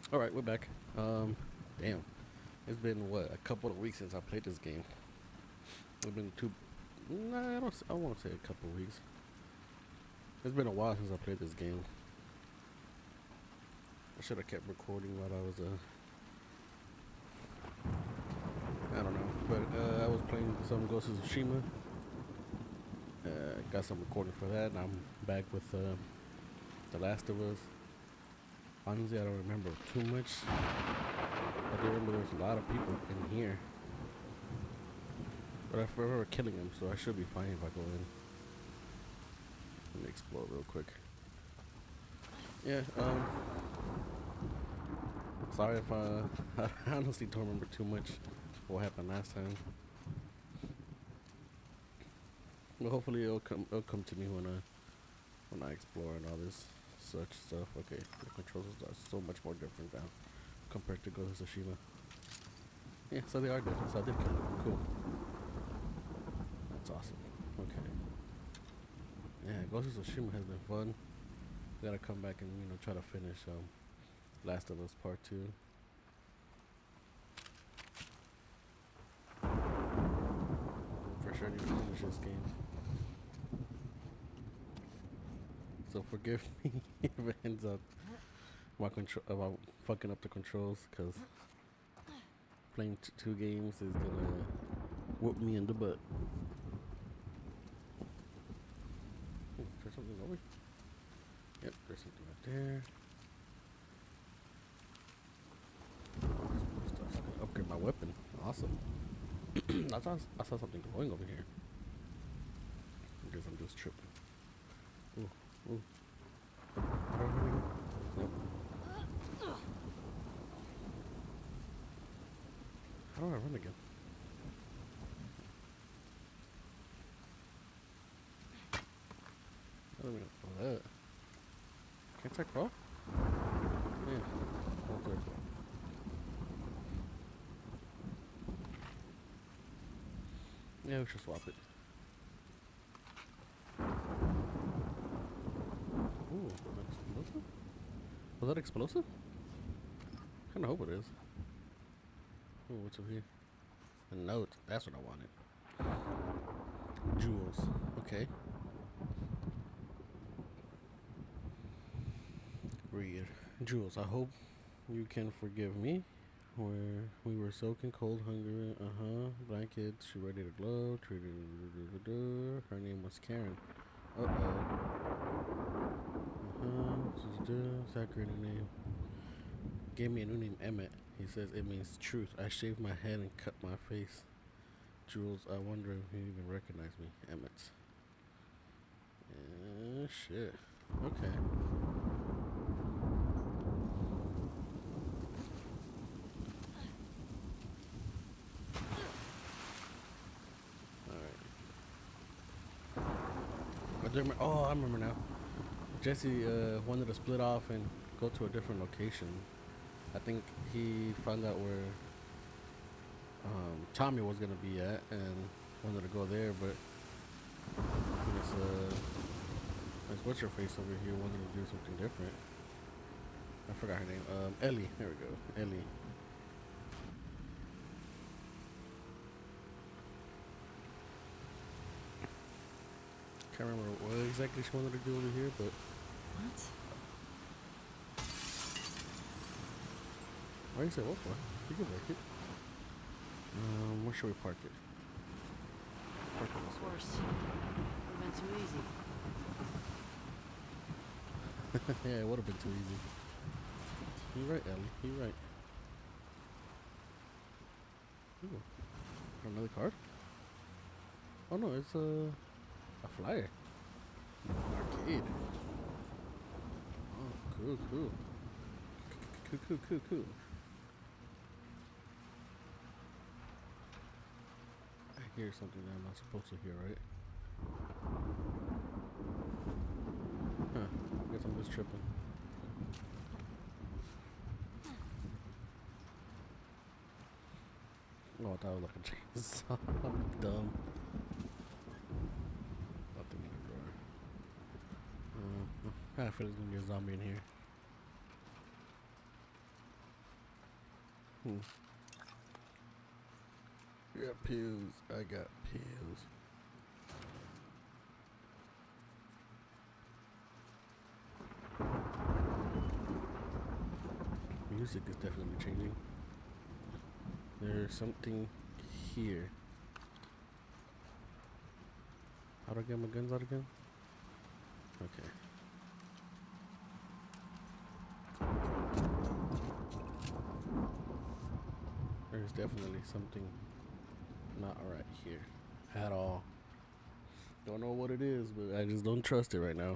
All right, we're back. Damn, it's been what a couple of weeks since I played this game. It's been two. Nah, I don't. I won't say a couple of weeks. It's been a while since I played this game. I should have kept recording while I was I don't know, but I was playing some Ghost of Tsushima. Got some recording for that, and I'm back with The Last of Us. Honestly, I don't remember too much. I do remember there's a lot of people in here, but I remember killing them, so I should be fine if I go in. Let me explore real quick. Yeah, sorry if I honestly don't remember too much what happened last time. But hopefully it'll come to me when I explore and all this such stuff. Okay, the controls are so much more different now compared to Ghost of Tsushima. Yeah, so they are different. So I did kill them. Cool. That's awesome. Okay. Yeah, Ghost of Tsushima has been fun. Gotta come back and try to finish Last of Us Part Two. For sure need to finish this game. So forgive me if it ends up my control about fucking up the controls, cause playing two games is gonna whoop me in the butt. There's something over. Yep, there's something right there. Stuff. I can upgrade my weapon. Awesome. I saw something glowing over here. I guess I'm just tripping. Ooh, ooh. How do I run again? Nope. How do I run again? I don't even know that. Can't I crawl? Yeah. Okay. Yeah, we should swap it. Ooh, explosive? Was that explosive? Kinda hope it is. Ooh, what's over here? A note. That's what I wanted. Jewels. Okay. Read. Jules, I hope you can forgive me. Where we were soaking cold, hungry. Blankets. She ready to glow. Her name was Karen. Uh oh. Sacred name. Gave me a new name, Emmett. He says it means truth. I shaved my head and cut my face. Jules, I wonder if you even recognize me, Emmett. Shit. Okay. Alright. Oh, I remember now. Jesse wanted to split off and go to a different location. I think he found out where Tommy was gonna be at and wanted to go there, but it's what's her face over here wanted to do something different. I forgot her name. Ellie. There we go. Ellie. Can't remember what exactly she wanted to do over here, but What? why you say what for? You can work it. Where should we park it? Park it Of this course. Would have been too easy. way. Yeah, it would have been too easy. You're right, Ellie. You're right. Ooh, another card? Oh no, it's a flyer. Arcade. Oh, cool, cool. Cool, cool, cool, cool. I hear something that I'm not supposed to hear, right? Huh. I guess I'm just tripping. Oh, I thought it was like a chainsaw. I'm dumb. Nothing in the drawer. I feel there's gonna be a zombie in here. Hmm. You got pills. I got pills. Music is definitely changing. There's something here. How do I get my guns out again? Okay. There's definitely something not right here at all. Don't know what it is, but I just don't trust it right now.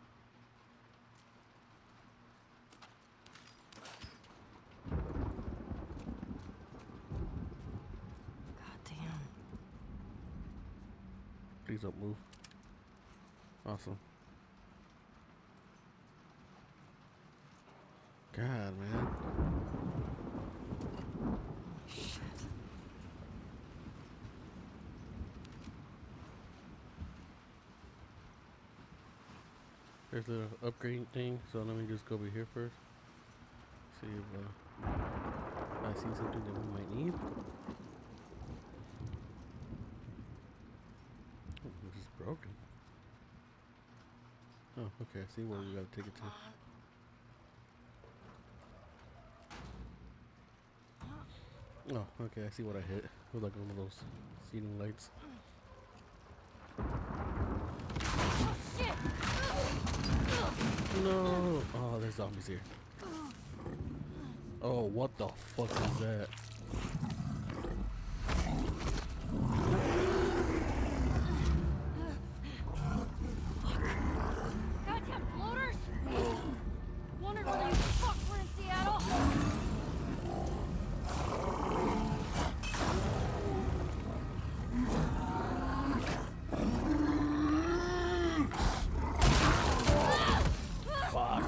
Goddamn. Please don't move. Awesome. God, man. Shit. There's the upgrading thing, so let me just go over here first. See if I see something that we might need. Oh, this is broken. Oh, okay. I see where we gotta take it to. Oh, okay. I see what I hit. It was like one of those seating lights. No! Oh, there's zombies here. Oh, what the fuck is that? Goddamn bloaters! Wondered whether you fuck were in Seattle. Fuck.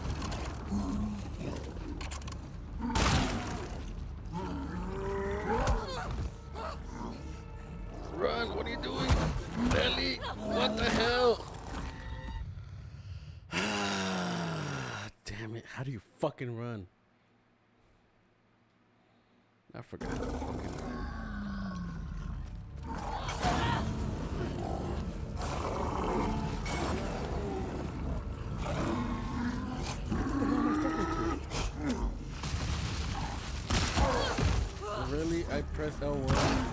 Run, what are you doing? Belly, what the hell? Damn it, how do you fucking run? I forgot to fucking run. Really? I pressed L1.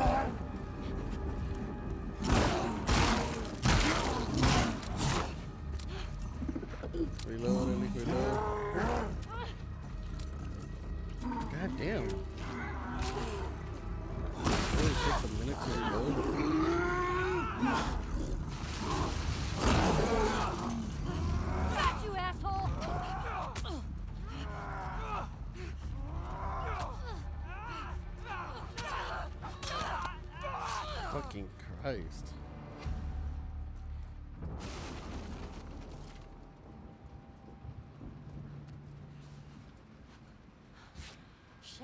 Reload, Ellie, reload. God damn. It really takes a minute to reload. Got you, asshole! Fucking Christ. Shit.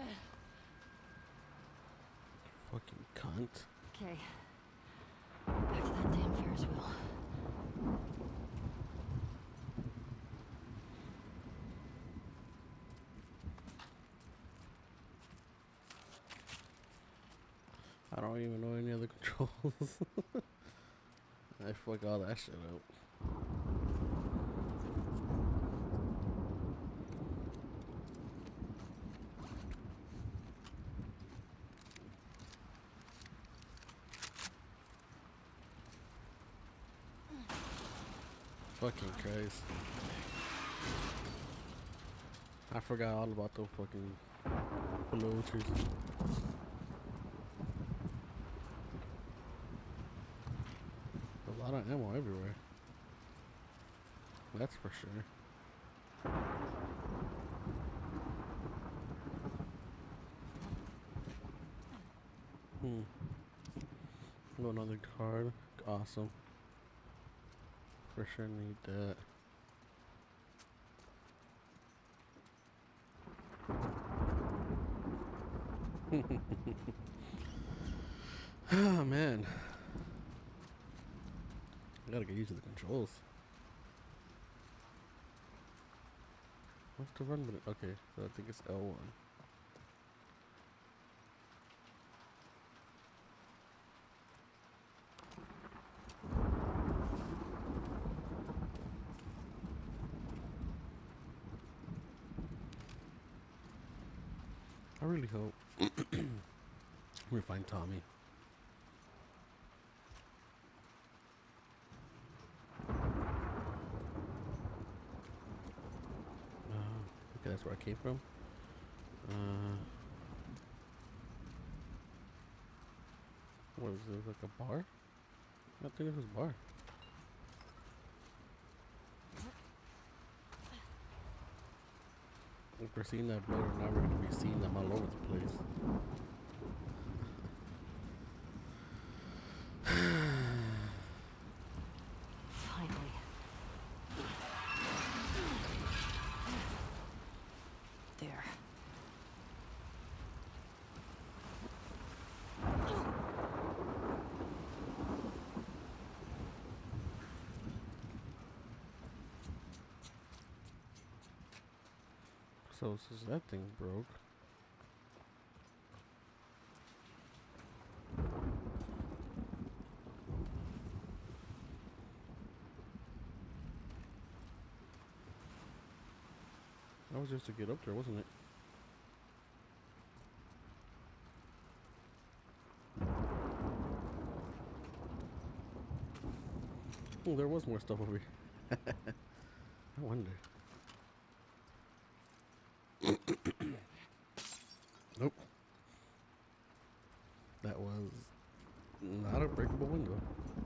Fucking cunt. Okay. Back to that damn Ferris wheel. I don't even know any other controls. I fuck all that shit up. Fucking Christ. I forgot all about those fucking bloaters. A lot of ammo everywhere. That's for sure. Oh, another card. Awesome. For sure need that. Oh man. I gotta get used to the controls. What's the run button? Okay, so I think it's L1. really hope we find Tommy. Okay, that's where I came from. What is this, like a bar? I think this is a bar. If we're seeing that blood, now we're gonna be seeing them all over the place. Finally. There. So since that thing broke, that was just to get up there, wasn't it? Oh, there was more stuff over here. I wonder. Nope. That was not a breakable window.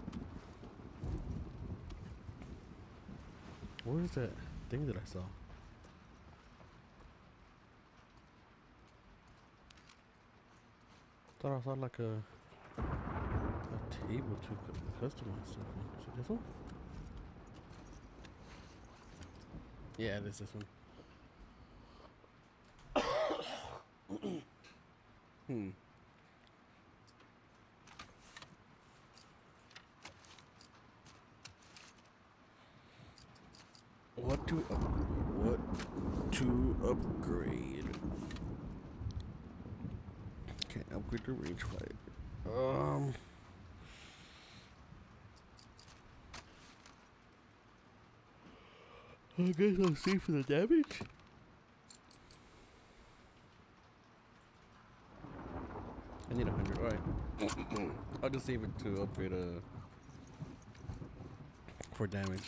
Where is that thing that I saw? Thought I saw like a table to customize stuff on. Is it this one? Yeah, it is this one. What to upgrade? What to upgrade? Can't upgrade the range fight. I guess I'll see for the damage. I need 100. Alright. I'll just save it to upgrade for damage.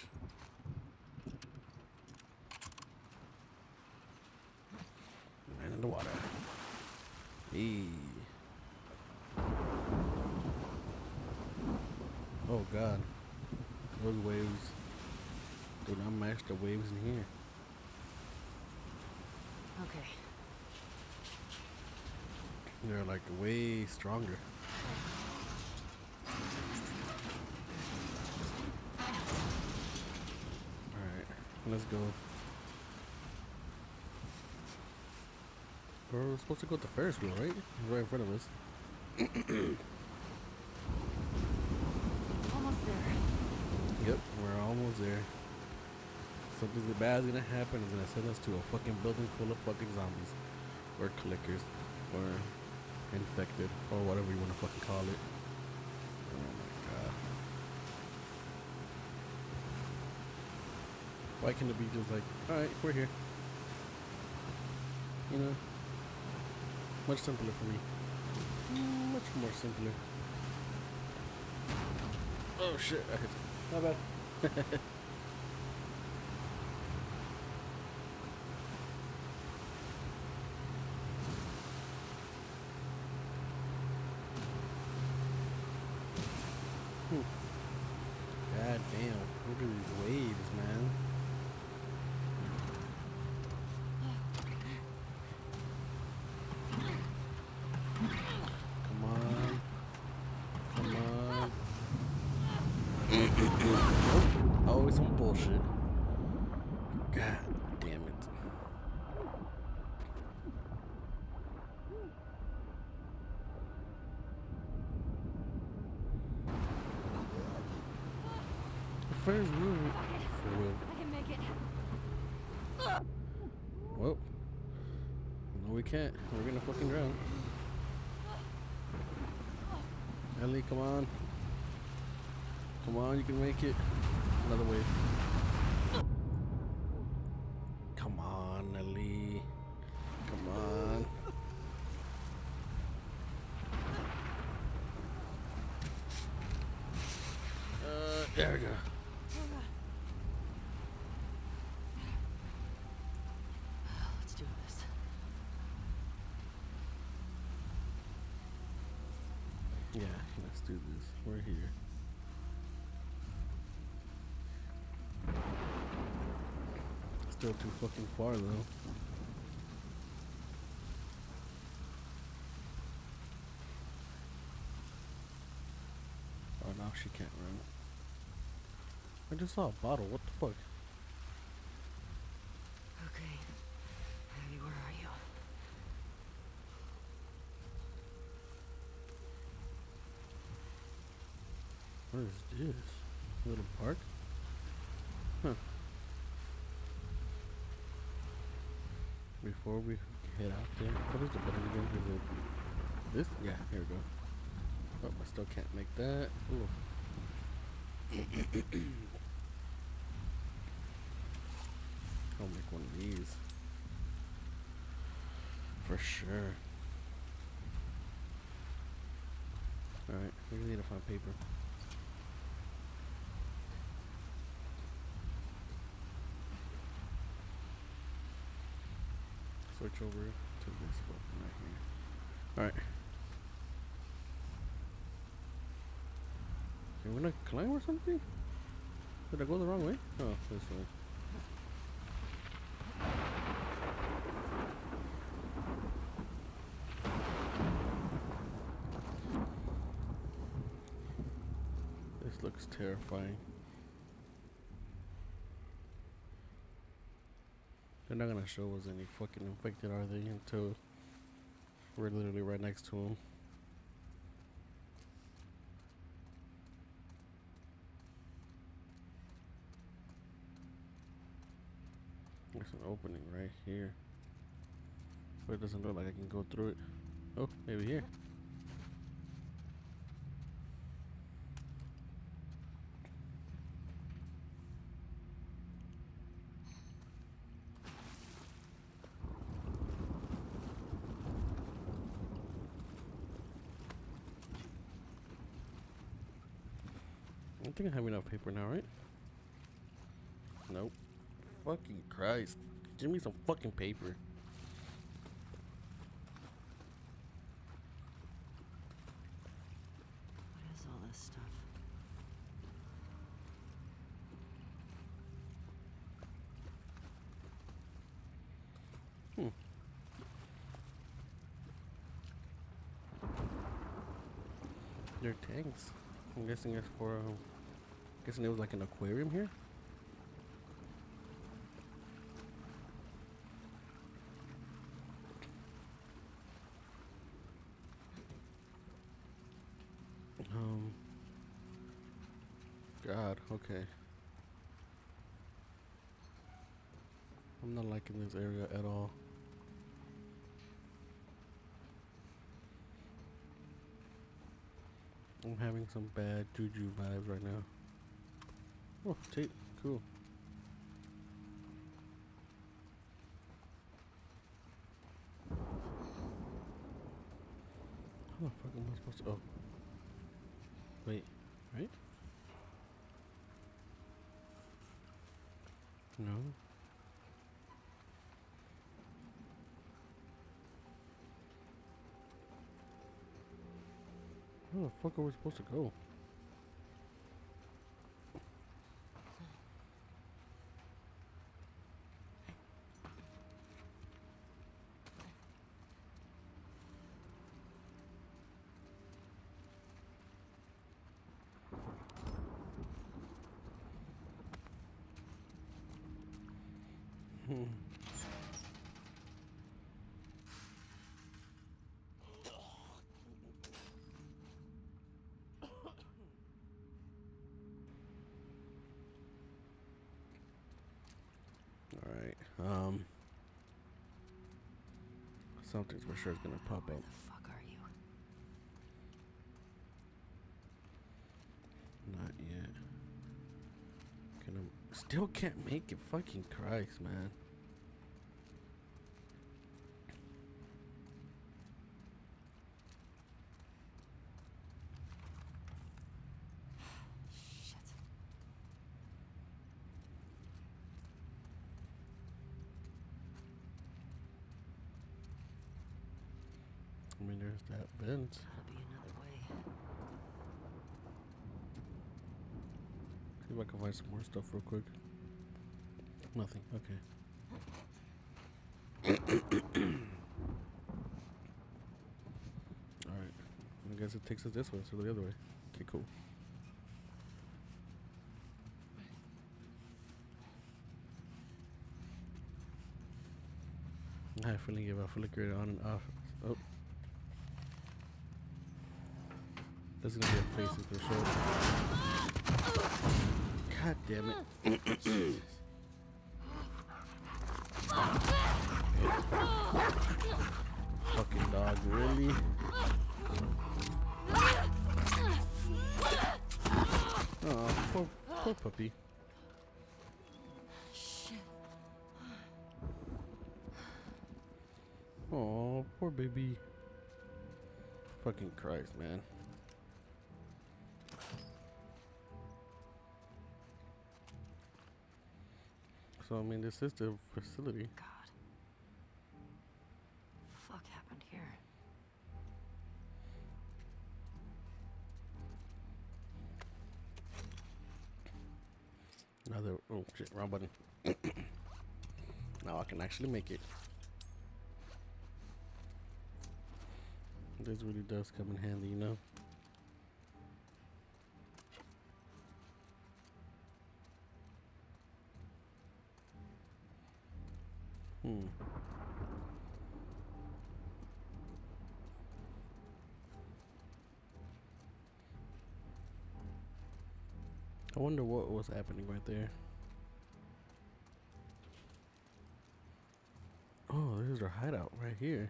And in the water. Hey. Oh god. Those waves do not match the waves in here. Okay. They're like way stronger. Alright, let's go. We're supposed to go to the Ferris wheel, right? It's right in front of us. Almost there. Yep, we're almost there. Something bad is gonna happen. It's gonna send us to a fucking building full of fucking zombies. Or clickers. Or infected. Or whatever you wanna fucking call it. Oh my god. Why can't it be just like, alright, we're here. You know? Much simpler for me. Much more simpler. Oh shit, I hit it. Not bad. God damn, look at these waves, man. Come on. Come on. Nope. Always some bullshit. God damn it. Ferris wheel. I can make it. Well, no, we can't. We're gonna fucking drown. Ellie, come on. Come on, you can make it. Another wave. Come on, Ellie. Come on. There we go. Let's do this. Yeah, let's do this. We're here. Still too fucking far though. Oh, now she can't run. I just saw a bottle. What the fuck? Okay. Abby, where are you? What is this? Little park? Huh. Before we head out there, what is the button again? Is it this? Yeah, here we go. Oh, I still can't make that. Ooh. I'll make one of these. For sure. Alright, we need to find paper. Switch over to this button right here. Alright. Can we not climb or something? Did I go the wrong way? Oh, this way. This looks terrifying. They're not gonna show us any fucking infected, are they? Until we're literally right next to them. There's an opening right here. But it doesn't look like I can go through it. Oh, maybe here. I think I have enough paper now, right? Nope. Fucking Christ. Give me some fucking paper. What is all this stuff? They're tanks. I'm guessing it's for, guessing it was like an aquarium here. God, okay. I'm not liking this area at all. I'm having some bad juju vibes right now. Oh, tape. Cool. How the fuck am I supposed to... Oh. Wait. Right? No. How the fuck are we supposed to go? Alright, something's for sure is gonna pop Where up. the fuck are you? Not yet. Can I... Still can't make it. Fucking Christ, man. Shit. I mean, there's that vent. Gotta be another way. See if I can find some more stuff real quick. Nothing. Okay. Alright. I guess it takes us this way, so the other way. Okay, cool. I have a feeling if I flicker it on and off. Oh. There's gonna be a face for sure. God damn it. Fucking dog, really? Oh, poor puppy. Shit. Oh, poor baby. Fucking Christ, man. So, I mean, this is the facility. God. Fuck happened here? Another. Oh, shit, wrong button. Now I can actually make it. This really does come in handy, you know? I wonder what was happening right there. Oh, there's our hideout right here.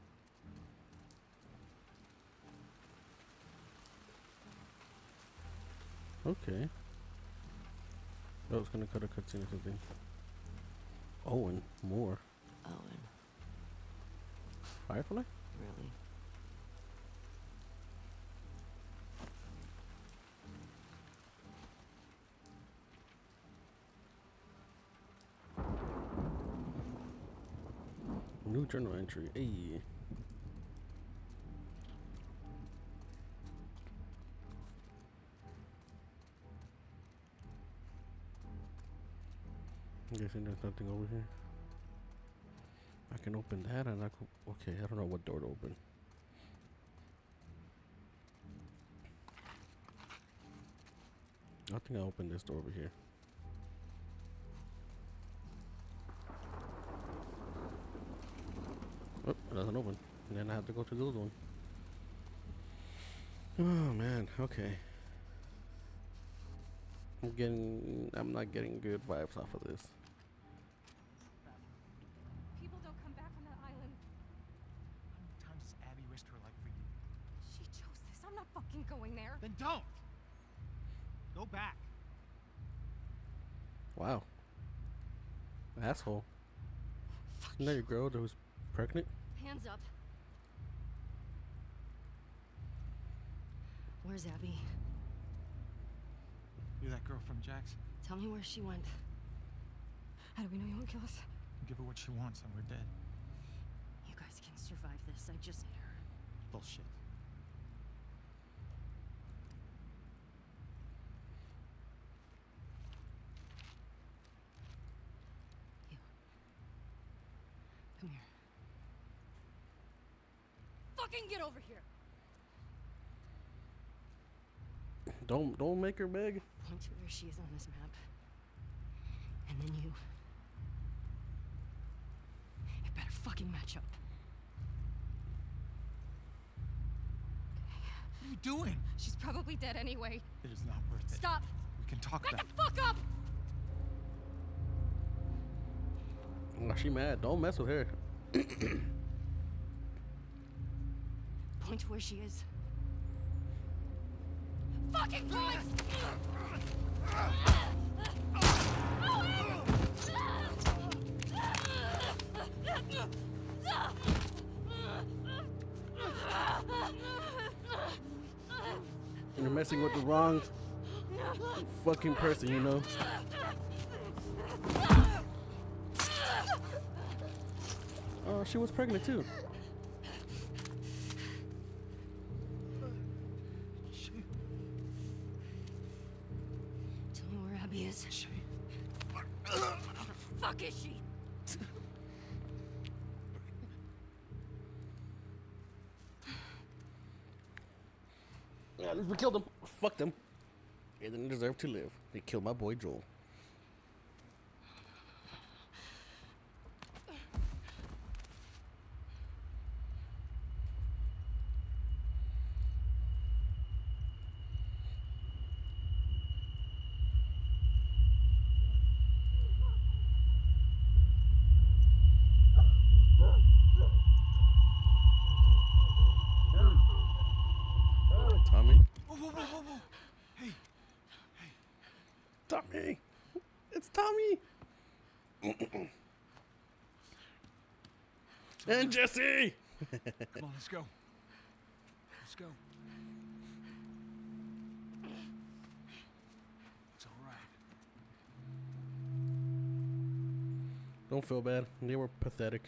Okay. Oh, it's gonna cut a cutscene or something. Oh, and more. Owen, Firefly? really? New journal entry. Hey. I'm guessing there's nothing over here. I can open that and I could. Okay, I don't know what door to open. I think I opened this door over here. Oh, it doesn't open. And then I have to go to the other one. Oh man, okay. I'm not getting good vibes off of this. People don't come back from that island. How many times has Abby risked her life for you? She chose this. I'm not fucking going there. Then don't! Go back. Wow. Asshole. Fuck Isn't that your girl that was pregnant? Hands up. Where's Abby? You're that girl from Jack's. Tell me where she went. How do we know you won't kill us? Give her what she wants and we're dead. You guys can survive this. I just need her. Bullshit. You. Come here. Fucking get over here. Don't make her beg. Point to where she is on this map. And then you. You better fucking match up. What are you doing? She's probably dead anyway. It is not worth it. Stop. We can talk Back about the fuck up. Oh, she mad. Don't mess with her. Point to where she is. Fucking point. You're messing with the wrong fucking person, you know. Oh, she was pregnant too. Yeah, at least we killed him. Fucked him. He didn't deserve to live. They killed my boy Joel. Tommy. Whoa, whoa, whoa, whoa, whoa. Hey. Tommy. It's Tommy. And Jesse. Come on, let's go. Let's go. It's all right. Don't feel bad. They were pathetic.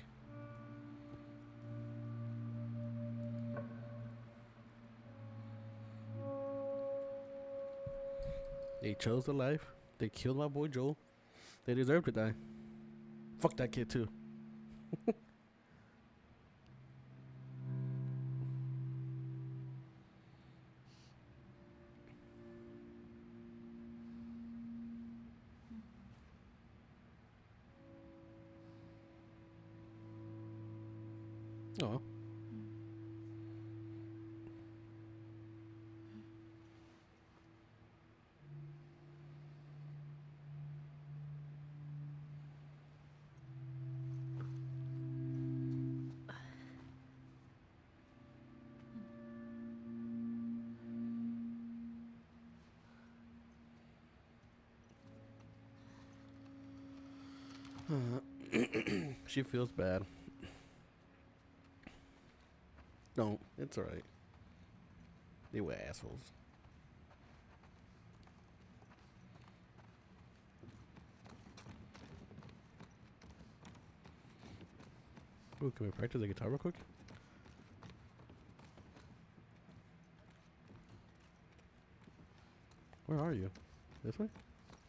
They chose the life. They killed my boy Joel. They deserve to die. Fuck that kid too. Oh. She feels bad. No, it's alright. They were assholes. Ooh, can we practice the guitar real quick? Where are you? This way?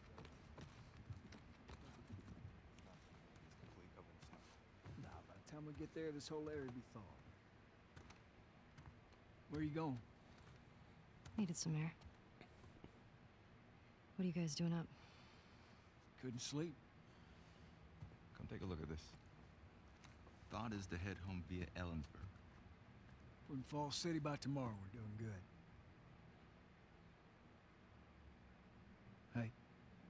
Nah, by the time we get there, this whole area will be thawed. Where are you going? Needed some air. What are you guys doing up? Couldn't sleep. Come take a look at this. Thought is to head home via Ellensburg. We're in Falls City by tomorrow. We're doing good. Hey.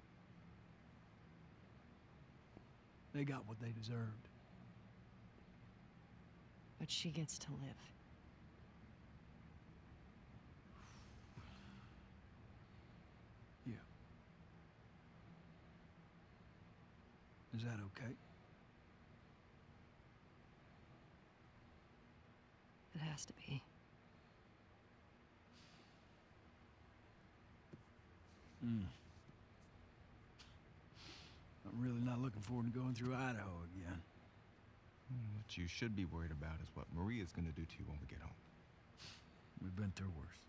They got what they deserved. But she gets to live. Yeah. Is that okay? It has to be. I'm really not looking forward to going through Idaho again. What you should be worried about is what Maria's gonna do to you when we get home. We've been through worse.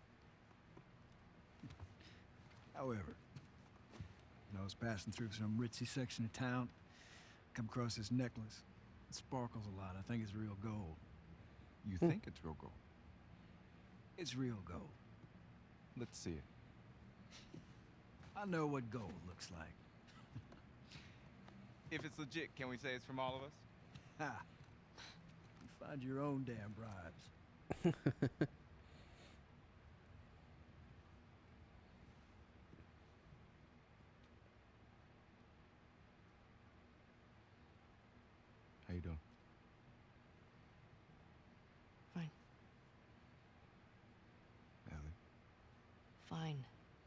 However, when I was passing through some ritzy section of town, come across this necklace. It sparkles a lot. I think it's real gold. You think it's real gold? It's real gold. Let's see it. I know what gold looks like. If it's legit, can we say it's from all of us? Ha! You find your own damn bribes. How you doing? Fine. Ellie? Fine.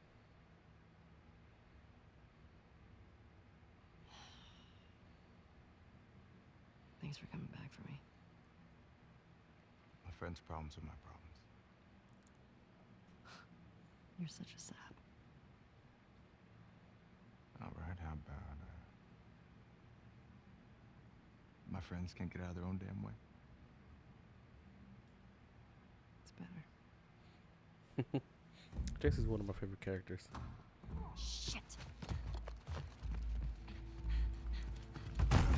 Thanks for coming back for me. My friend's problems are my problems. You're such a sap. All right, how about, my friends can't get out of their own damn way? It's better. Jess is one of my favorite characters. Shit.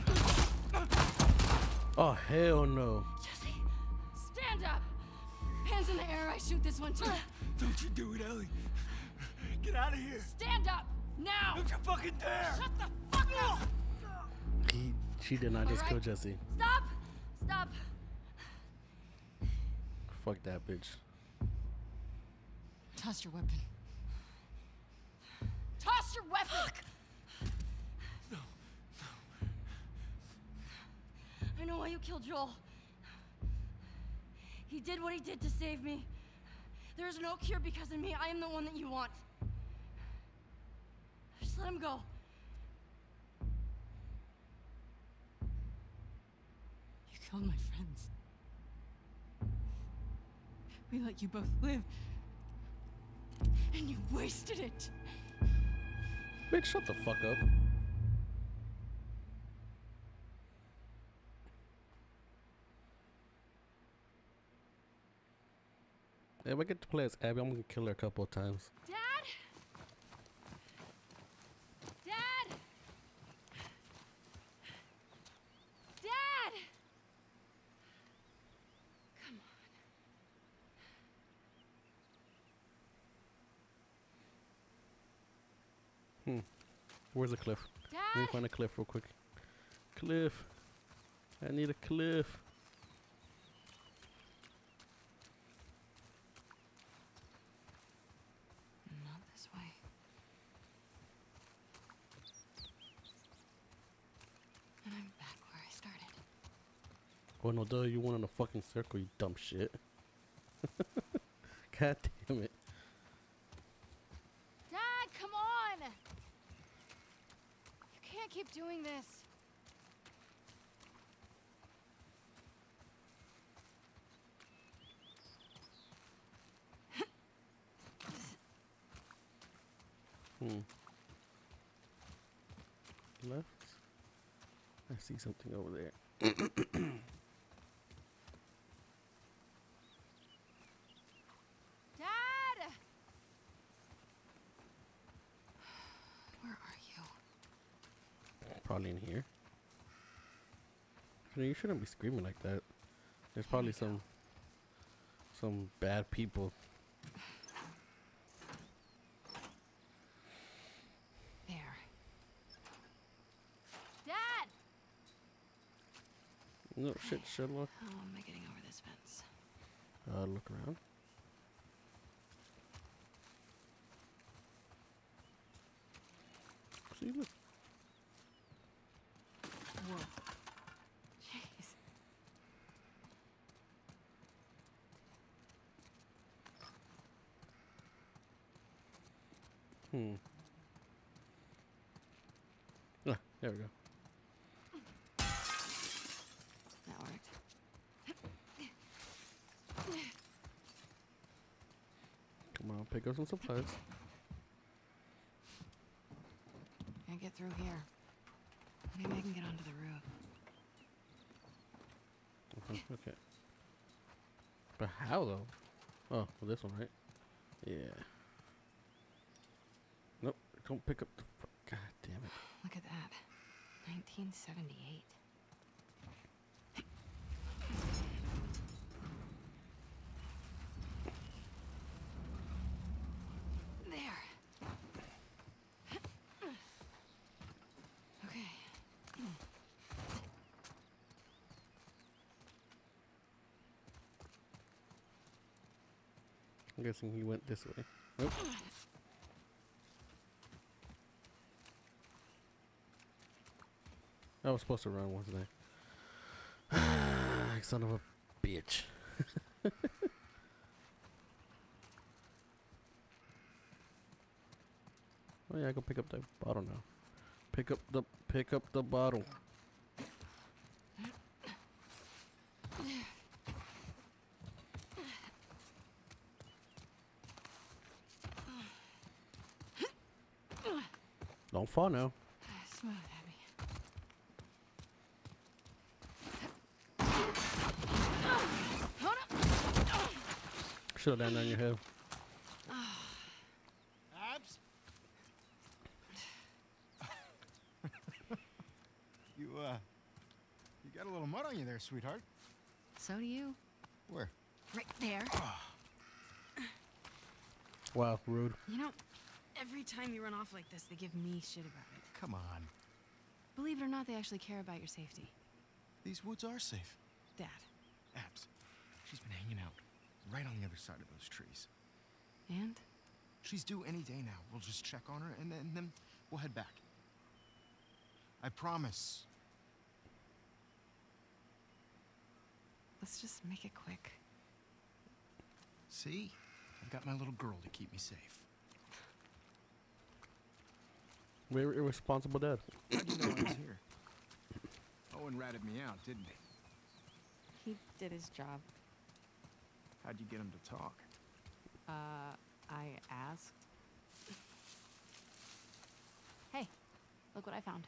Oh, hell no. Jesse, stand up. hands in the air, I shoot this one too. Don't you do it, Ellie. Get out of here. Stand up! Now! Don't you fucking dare! Shut the fuck up! She did not just kill Alright. Jesse. Stop! Stop! Fuck that bitch. Toss your weapon. Toss your weapon! No. I know why you killed Joel. He did what he did to save me. There is no cure because of me. I am the one that you want. Just let him go. You killed my friends. We let you both live. And you wasted it. Bitch, shut the fuck up. If I get to play as Abby, I'm gonna kill her a couple of times. Dad? Dad? Dad! Come on. Where's the cliff? Let me Dad? find a cliff real quick. Cliff. I need a cliff. Not this way. And I'm back where I started. Oh no, duh, you went on a fucking circle, you dumb shit. God damn it. Dad, come on! You can't keep doing this. Left. I see something over there. Dad! Where are you? Probably in here. You shouldn't be screaming like that. There's probably some bad people. There. Dad! No shit, Sherlock. How am I getting over this fence? Look around. See, look. Whoa. Jeez. Ah, there we go. That worked. Come on, pick up some supplies. Can't get through here. Maybe I can get onto the roof. Okay. But how though? Oh, well, this one, right? Yeah. Nope. Don't pick up the. God damn it. Look at that. 1978. There. Okay. I'm guessing he went this way. Nope. I was supposed to run, wasn't I? Son of a bitch. Oh yeah, I go pick up the bottle now. Pick up the bottle. Don't fall now. Smooth, Abby. Should have landed on your head. Abs? You got a little mud on you there, sweetheart. So do you. Where? Right there. Ah, Wow, rude. You know, every time you run off like this, they give me shit about it. Come on. Believe it or not, they actually care about your safety. These woods are safe. Dad. Abs. She's been hanging out right on the other side of those trees. And? She's due any day now. We'll just check on her and then we'll head back. I promise. Let's just make it quick. See? I've got my little girl to keep me safe. We're irresponsible dad. How'd you know I was here? Owen ratted me out, didn't he? He did his job. How'd you get him to talk? I asked. Hey, look what I found.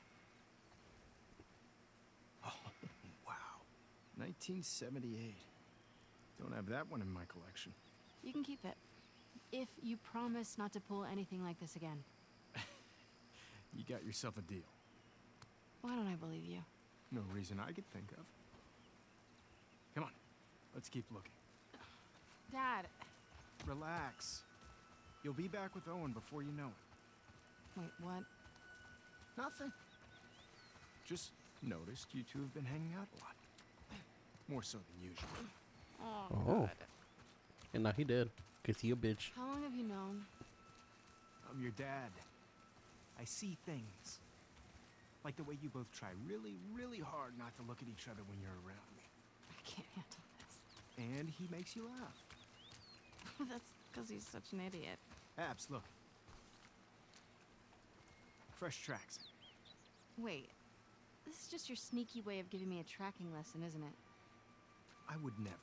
Oh, wow. 1978. Don't have that one in my collection. You can keep it. If you promise not to pull anything like this again. You got yourself a deal. Why don't I believe you? No reason I could think of. Come on, let's keep looking. Dad. Relax. You'll be back with Owen before you know it. Wait, what? Nothing. Just noticed you two have been hanging out a lot. More so than usual. Oh. God. And now he did. Cause he a bitch. How long have you known? I'm your dad. I see things. Like the way you both try really, really hard not to look at each other when you're around me. I can't handle this. And he makes you laugh. That's because he's such an idiot. Abs, look. Fresh tracks. Wait, this is just your sneaky way of giving me a tracking lesson, isn't it? I would never.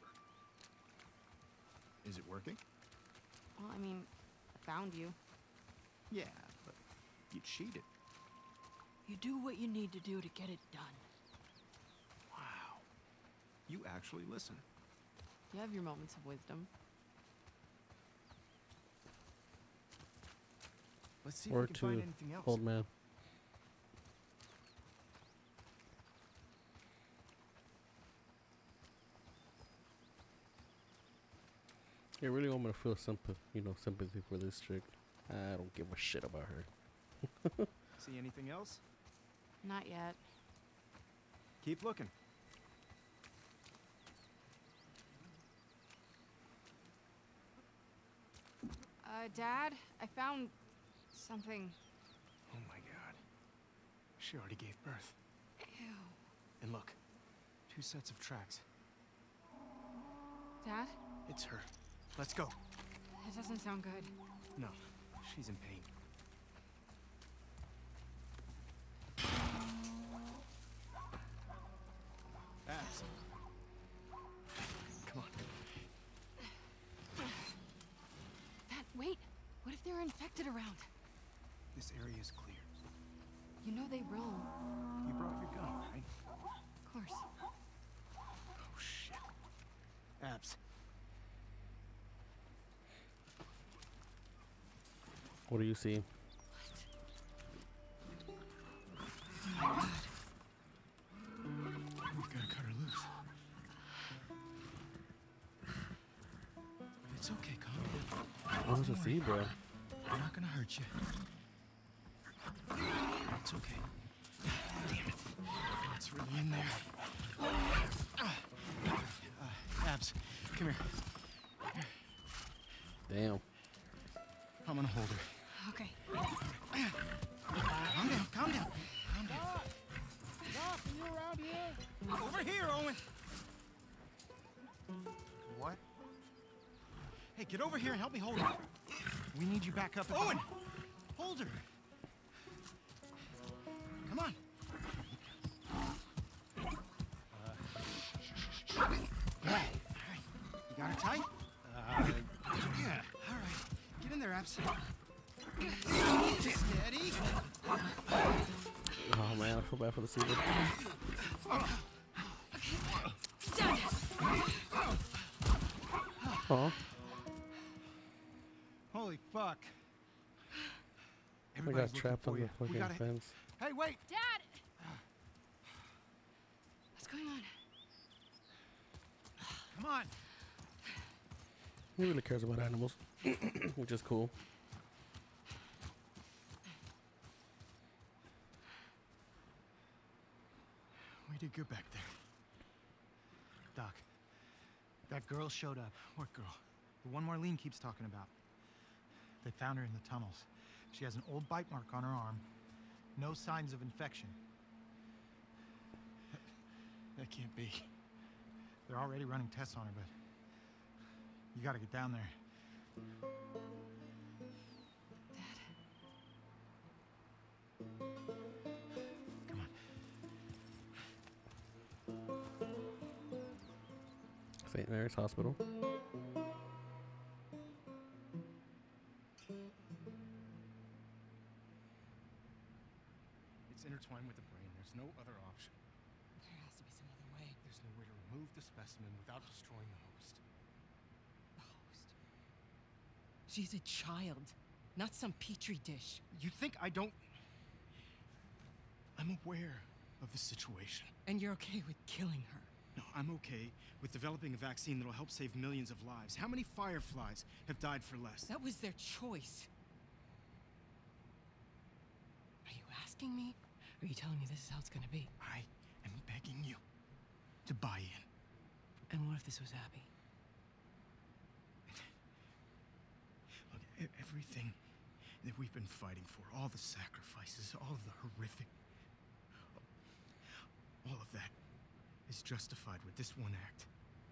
Is it working? Well, I mean, I found you. Yeah, but you cheated. You do what you need to do to get it done. Wow. You actually listen. You have your moments of wisdom. Let's see if Or we can find two, anything else. old man. You really want me to feel sympathy for this chick. I don't give a shit about her. See anything else? Not yet. Keep looking. Dad, I found something. Oh my god. She already gave birth. Ew. And look, 2 sets of tracks. Dad? It's her. Let's go. That doesn't sound good. No, she's in pain. Abs. Come on. Dad, wait. What if they're infected around? This area is clear. You know they roam. You brought your gun, right? Of course. Oh, shit. Abs. What do you see? We've got to cut her loose. It's okay, calm down. What was a zebra? We're not gonna hurt you. It's okay. Damn it. It's really in there. Abs, come here. Damn. I'm gonna hold her. Okay. Calm down, calm down. Calm down. Doc, are you around here? Over here, Owen. What? Hey, get over here and help me hold her. We need you back up. Owen! Hold her. Come on. All right. You got her tight? Yeah. All right. Get in there, Abs. Steady. Oh man, I feel bad for the zebra. Oh, Holy fuck. I Everybody's got trapped on looking the for you. We fucking gotta... fence. Hey, wait. Dad! What's going on? Come on. He really cares about animals, which is cool. We did good back there. Doc, that girl showed up. What girl? The one Marlene keeps talking about. They found her in the tunnels. She has an old bite mark on her arm. No signs of infection. That can't be. They're already running tests on her, but you gotta get down there. Come on. St. Mary's Hospital. It's intertwined with the brain. There's no other option. There has to be some other way. There's no way to remove the specimen without destroying the host. The host. She's a child, not some petri dish. You think I don't... I'm aware of the situation. And you're okay with killing her? No, I'm okay with developing a vaccine that'll help save millions of lives. How many fireflies have died for less? That was their choice. Are you asking me? Or are you telling me this is how it's gonna be? I am begging you to buy in. And what if this was Abby? Look, everything that we've been fighting for, all the sacrifices, all of the horrific... all of that is justified with this one act.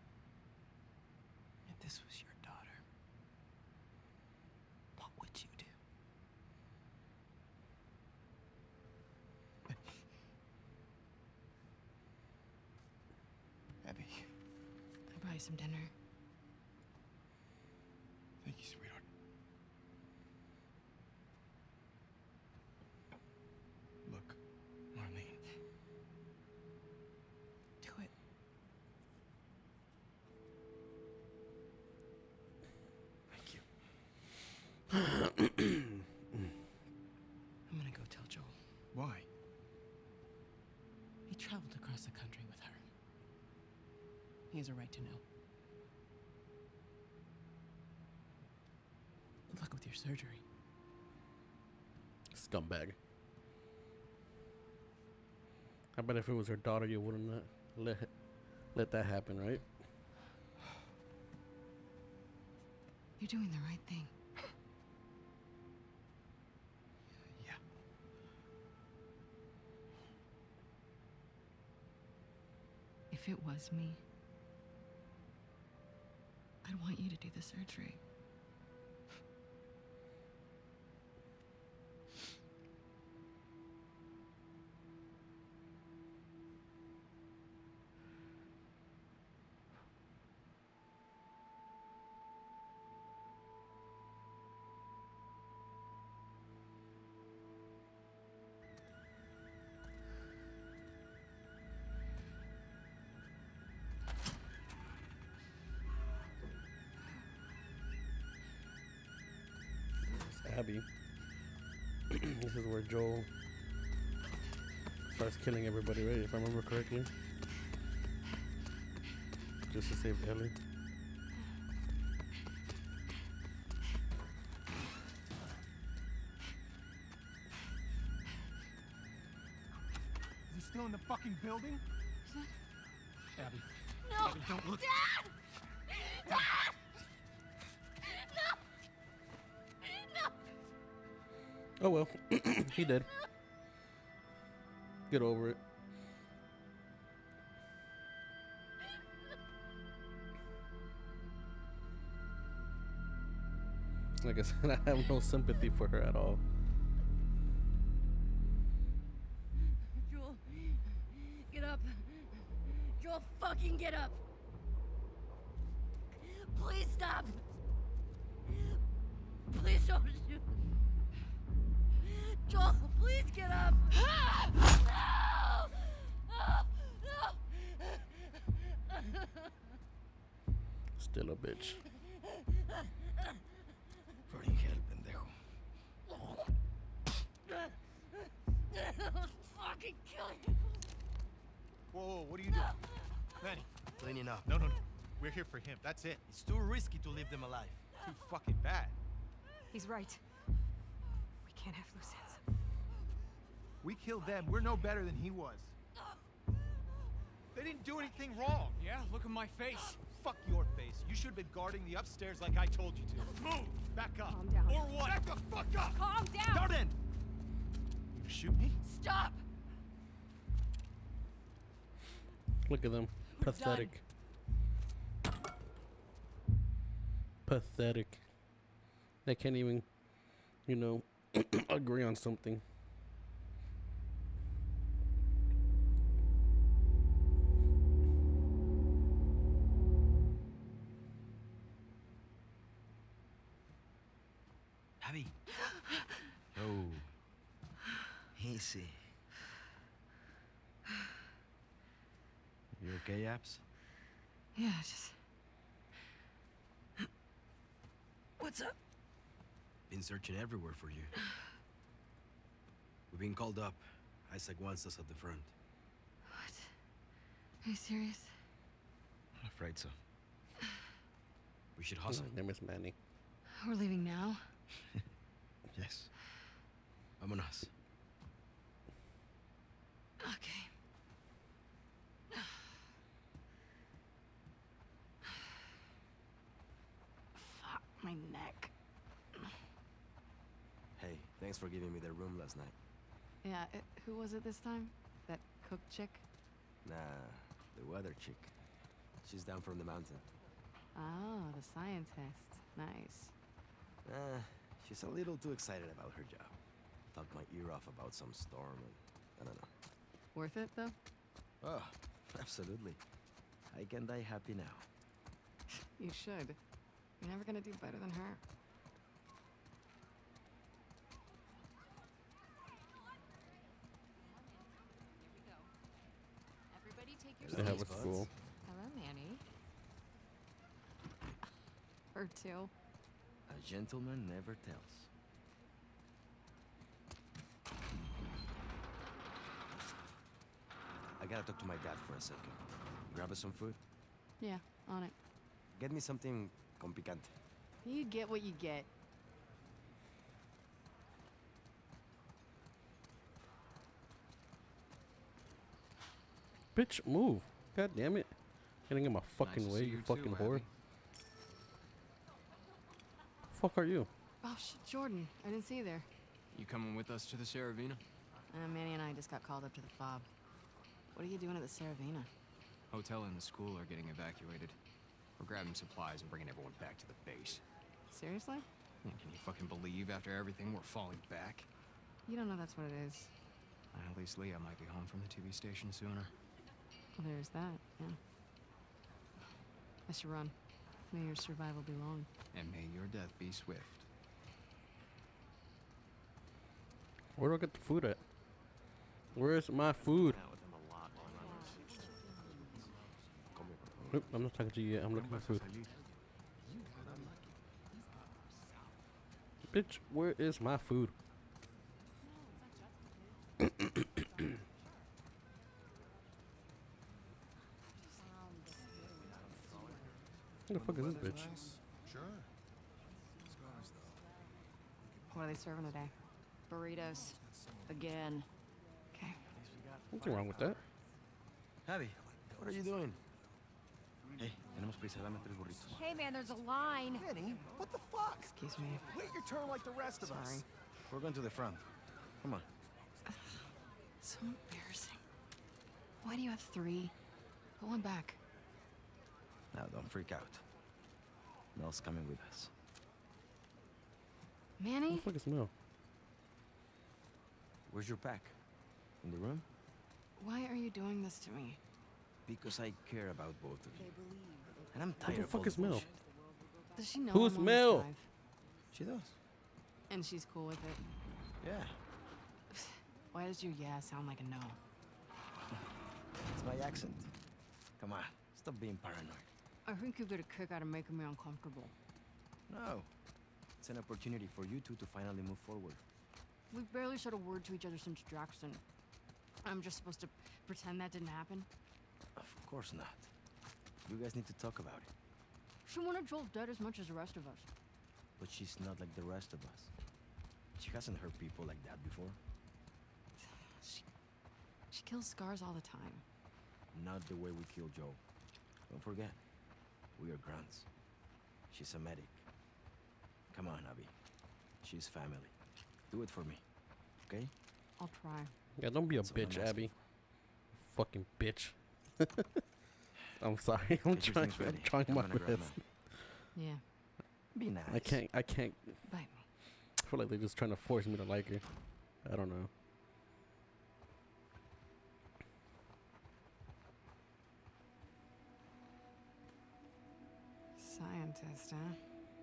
If this was your daughter, what would you do? Abby, I'll buy you some dinner. thank you, sweetheart. Look, Marlene. Do it. Thank you. I'm gonna go tell Joel. Why? He traveled across the country with her. He has a right to know. Good luck with your surgery. Scumbag. I bet if it was her daughter, you wouldn't let that happen, right? You're doing the right thing. Yeah. If it was me, I'd want you to do the surgery. Abby. This is where Joel starts killing everybody, right? If I remember correctly. Just to save Ellie. Is he still in the fucking building? Abby. No! Abby, don't look. Dad! Dad! No! Oh well, he did. Get over it. Like I said, I have no sympathy for her at all. Joel, get up. Joel, fucking get up. Please stop. Please don't shoot. Joel, please get up. No! No! Still a bitch. Burning hell, pendejo. I'll fucking kill you. Whoa, what are you doing? Manny. Cleaning up. No. We're here for him. That's it. It's too risky to leave them alive. Too fucking bad. He's right. We can't have loose ends. We killed them. We're no better than he was. They didn't do anything wrong. Yeah, look at my face. Fuck your face. You should have been guarding the upstairs like I told you to. Move! Back up. Calm down. Or what? Back the fuck up! Calm down! Jordan! You shoot me? Stop! Look at them. We're Pathetic. Pathetic. They can't even, you know, agree on something. Javi. Oh. Easy. You okay, Abs? Yeah, just... What's up? Been searching everywhere for you. We've been called up. Isaac wants us at the front. What? Are you serious? I'm afraid so. We should hustle. My name is Manny. We're leaving now? Yes. Vámonos. Okay. Fuck, my neck. Hey, thanks for giving me the room last night. Yeah, who was it this time? That cook chick? Nah, the weather chick. She's down from the mountain. Oh, the scientist. Nice. She's a little too excited about her job. Talked my ear off about some storm and I don't know. Worth it, though? Oh, absolutely. I can die happy now. You should. You're never gonna do better than her. Everybody take your They have seats. a school. Hello, Manny. Her too. A gentleman never tells. I gotta talk to my dad for a second. Grab us some food. Yeah, on it. Get me something con picante. You get what you get. Bitch, move. God damn it. Getting in my fucking Nice to way, see you you fucking too, whore. Abby. Fuck are you? Oh, shit, Jordan. I didn't see you there. You coming with us to the Saravina? Manny and I just got called up to the fob. What are you doing at the Saravina? Hotel and the school are getting evacuated. We're grabbing supplies and bringing everyone back to the base. Seriously? Yeah, can you fucking believe after everything we're falling back? You don't know that's what it is. At least Leah might be home from the TV station sooner. Well, there's that, yeah. I should run. May your survival be long. And may your death be swift. Where do I get the food at? Where's my food? Nope, I'm not talking to you yet. I'm looking for food. Bitch, where is my food? Who the fuck is this bitch? What are they serving today? Burritos. Again. Okay. Nothing wrong with that. Javi, what are you doing? Hey, tenemos prisa, dame 3 burritos. Hey man, there's a line. Manny, what the fuck? Excuse me. Wait your turn like the rest of us. Sorry. We're going to the front. Come on. So embarrassing. Why do you have 3? Put one back. Now, don't freak out. Mel's coming with us. What Manny? the fuck is Mel? Where's your pack? In the room? Why are you doing this to me? Because I care about both of you. And I'm tired the of all fuck is Mel? bullshit. Does she know Who's I'm on Mel? this drive? She does. And she's cool with it. Yeah. Why does your yeah sound like a no? It's my accent. Come on. Stop being paranoid. I think you get a kick out of making me uncomfortable. No. It's an opportunity for you two to finally move forward. We've barely said a word to each other since Jackson. I'm just supposed to pretend that didn't happen? Of course not. You guys need to talk about it. She wanted Joel dead as much as the rest of us. But she's not like the rest of us. She hasn't hurt people like that before. She kills scars all the time. Not the way we kill Joe. Don't forget, we are grunts. She's a medic. Come on, Abby. She's family. Do it for me, okay? I'll try. Yeah, don't be a That's what I'm bitch, asking. Abby. Fucking bitch. I'm sorry. I'm Get your trying. things ready. I'm trying I'm my gonna grab best. mine. Yeah, Be nice. I can't. bite me. I feel like they're just trying to force me to like her. I don't know. Scientist, huh?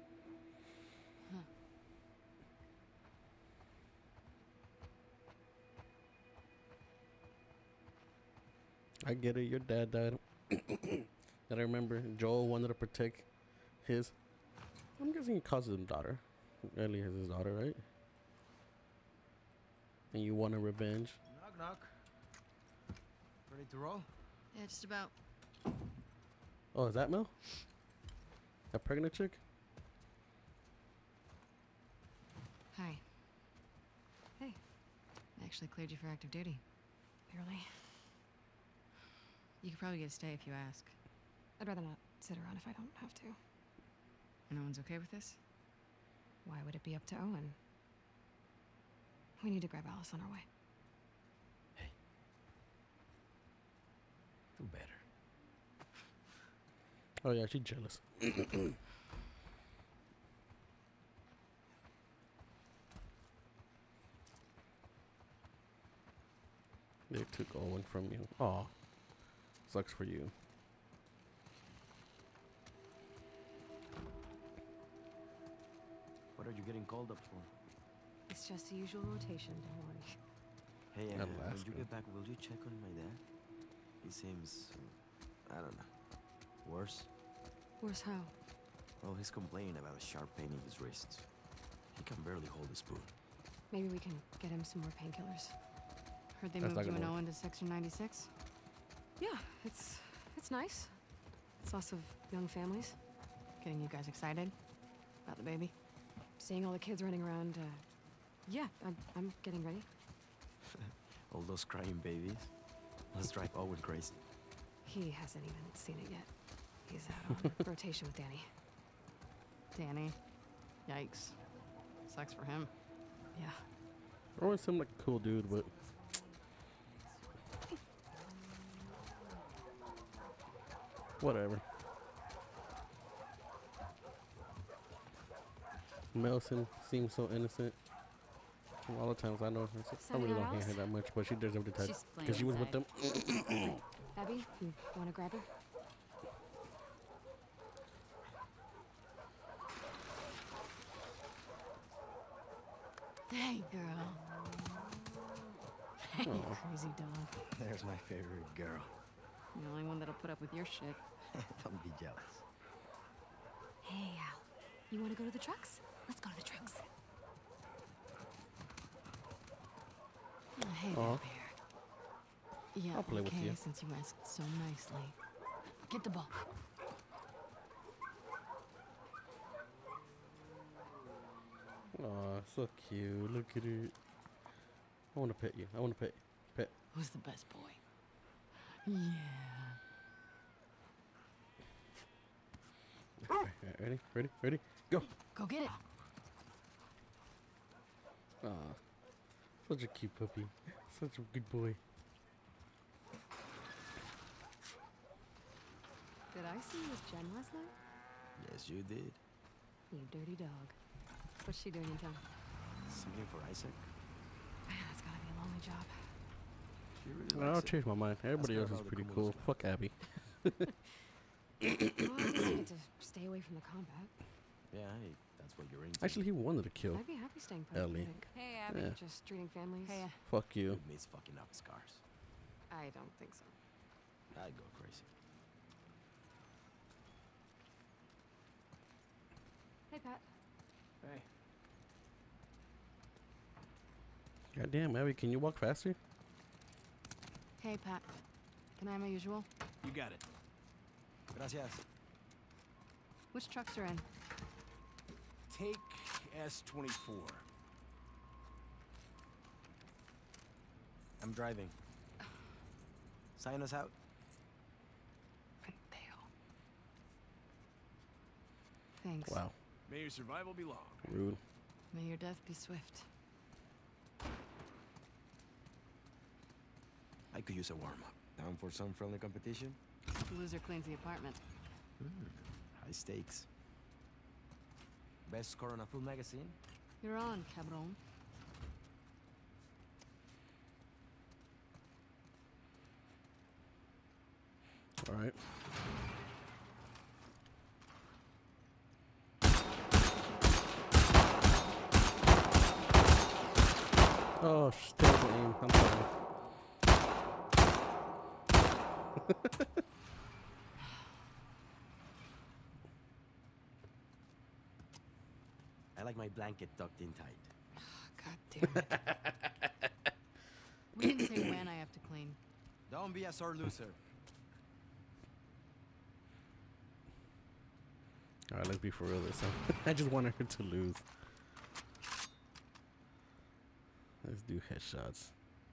I get it. Your dad died. That I remember. Joel wanted to protect his. I'm guessing he calls his daughter. Ellie has his daughter, right? And you want a revenge. Knock, knock. Ready to roll? Yeah, just about. Oh, is that Mel? That pregnant chick? Hi. Hey. I actually cleared you for active duty. Barely. You could probably get a stay if you ask. I'd rather not sit around if I don't have to. No one's okay with this? Why would it be up to Owen? We need to grab Alice on our way. Do better. Oh yeah, she's jealous. They took Owen from you. Aw. Sucks for you. What are you getting called up for? It's just the usual rotation, don't worry. Hey, when Alaska. you get back, will you check on my dad? He seems, I don't know, worse. Worse how? Well, he's complaining about a sharp pain in his wrists. He can barely hold a spoon. Maybe we can get him some more painkillers. Heard they That's moved not you and gonna Owen to Section 96? Yeah, it's nice. It's lots of young families. Getting you guys excited about the baby? Seeing all the kids running around, yeah, I'm getting ready. All those crying babies. Let's drive Owen crazy. He hasn't even seen it yet. He's out on rotation with Danny. Danny. Yikes. Sucks for him. Yeah. Owen seemed like a cool dude, but whatever. Melson seems so innocent. From all the times I know her, I really don't hate her that much, but she deserved the touch She's because she was with them. Abby, you want to grab her? Hey, girl. Hey, Aw. crazy dog. There's my favorite girl. The only one that'll put up with your shit. Don't be jealous. Hey, Al. You want to go to the trucks? Let's go to the trucks. Oh, hey Aw. there, Bear. Yeah, I'll play with okay, you. since you asked so nicely. Get the ball. Aw, so cute. Look at it. I want to pet you. I want to pet. Who's the best boy? Yeah. Alright, ready? Go. Go get it. Aw, such a cute puppy. Such a good boy. Did I see you with Jen last night? Yes, you did. You dirty dog. What's she doing in town? Something for Isaac? Man, that's gotta be a lonely job. She really I'll likes it. change my mind. Everybody her else is about the pretty Kumula cool. stuff. Fuck Abby. Well, I decided to stay away from the combat. Yeah, hey, that's what you're into. Actually, he wanted to kill I'd be happy staying put. I Ellie. think. Hey, Abby. Yeah. Just treating families. Hey, Fuck you. It means fucking up scars. I don't think so. I'd go crazy. Hey, Pat. Hey. Goddamn, Abby, can you walk faster? Hey, Pat. Can I have my usual? You got it. Gracias. Which trucks are in? Take S-24. I'm driving. Sign us out. Thanks. Wow. May your survival be long. Rude. May your death be swift. I could use a warm-up. Down for some friendly competition? The loser cleans the apartment. High stakes. Best score on a full magazine? You're on, cabron. All right. Oh, terrible aim. I'm sorry. I like my blanket tucked in tight. God damn it. We didn't say when I have to clean. Don't be a sore loser. All right, let's be for real this time. I just wanted her to lose. Let's do headshots.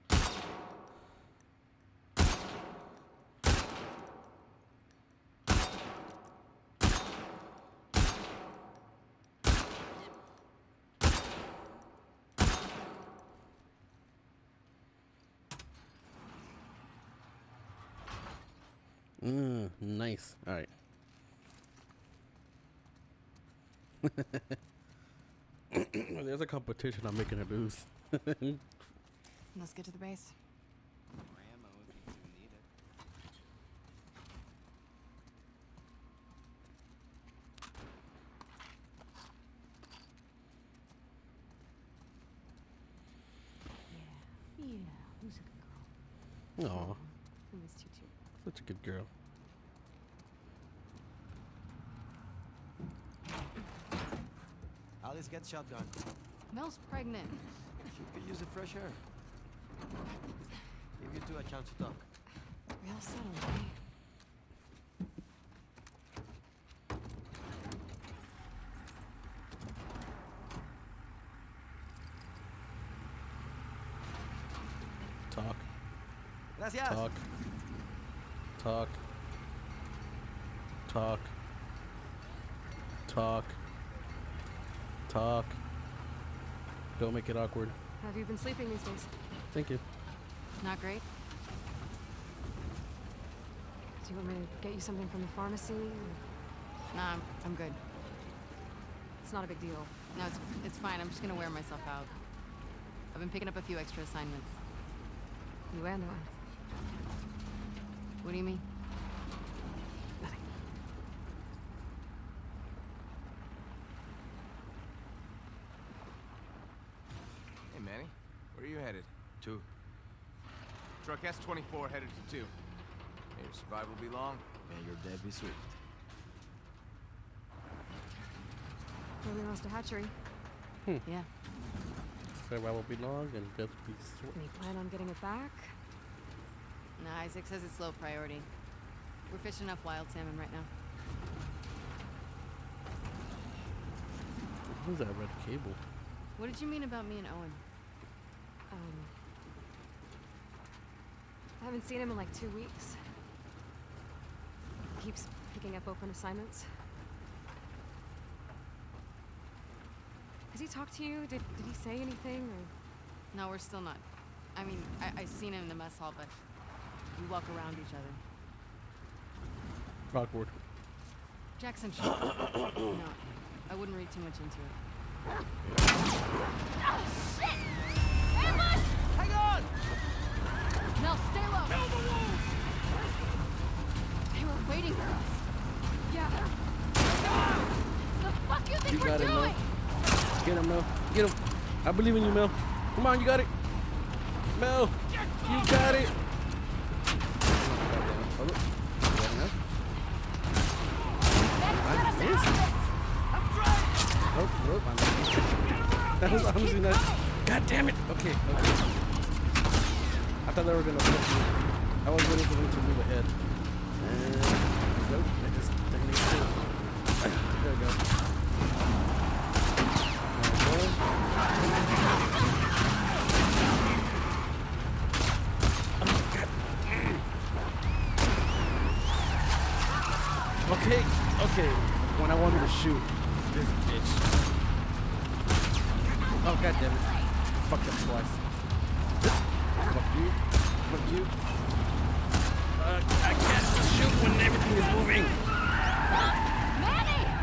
Nice. All right. There's a competition. I'm making her lose. Let's get to the base. More ammo if you do need it. Yeah, who's a good girl? Aw, I missed you too. such a good girl. Alice gets shotgun. Mel's pregnant. She could use the fresh air. Give you two a chance to talk. Real subtle, right? Talk. Gracias. Talk. Talk. Talk. Talk. Talk. Don't make it awkward. How have you been sleeping these days? Thank you. Not great? Do you want me to get you something from the pharmacy? Or... Nah, I'm good. It's not a big deal. No, it's fine. I'm just gonna wear myself out. I've been picking up a few extra assignments. You and one. What do you mean? Nothing. Hey, Manny. Where are you headed? 2. Truck S-24 headed to 2. May your survival be long. May your death be swift. Maybe lost a hatchery. Yeah. Survival be long and death be short. Any plan on getting it back? Nah, Isaac says it's low priority. We're fishing enough wild salmon right now. Who's that red cable? What did you mean about me and Owen? I haven't seen him in like 2 weeks. He keeps picking up open assignments. Has he talked to you? Did he say anything? Or? No, we're still not. I mean, I seen him in the mess hall, but we walk around each other. Awkward. Jackson, no, I wouldn't read too much into it. Oh, shit! Ambush! Hang on! Mel, stay low! Kill the wolves! They were waiting for us. Yeah. The fuck you think You we're got it, doing? Mel. Get him, Mel. Get him. I believe in you, Mel. Come on, you got it. Mel, you got it. Oh, look. You got enough? Oh, that was honestly nice. God damn it. Okay. I thought they were going to flip me. I was waiting for them to move ahead. And Nope, I just didn't need to. There we go. Okay, okay. When I wanted to shoot this bitch. Oh, god damn it. Fucked up twice. Fuck you. Fuck you. I can't shoot when everything is moving. Manny!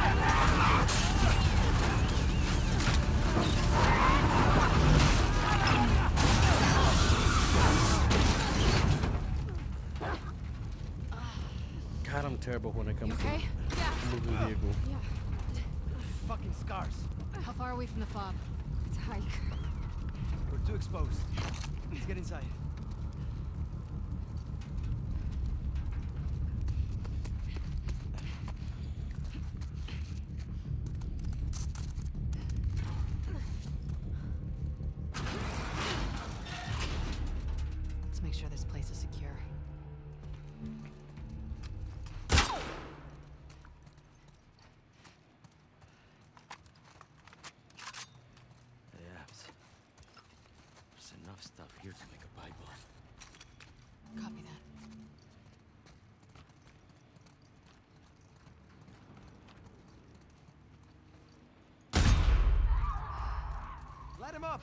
God, I'm terrible when it comes Okay? to moving vehicle. Yeah. Fucking scars. How far are we from the fob? It's a hike. We're too exposed. Let's get inside. Let's make sure this place is secure. Yes. There's enough stuff here to make a Bible. Copy that. Light him up!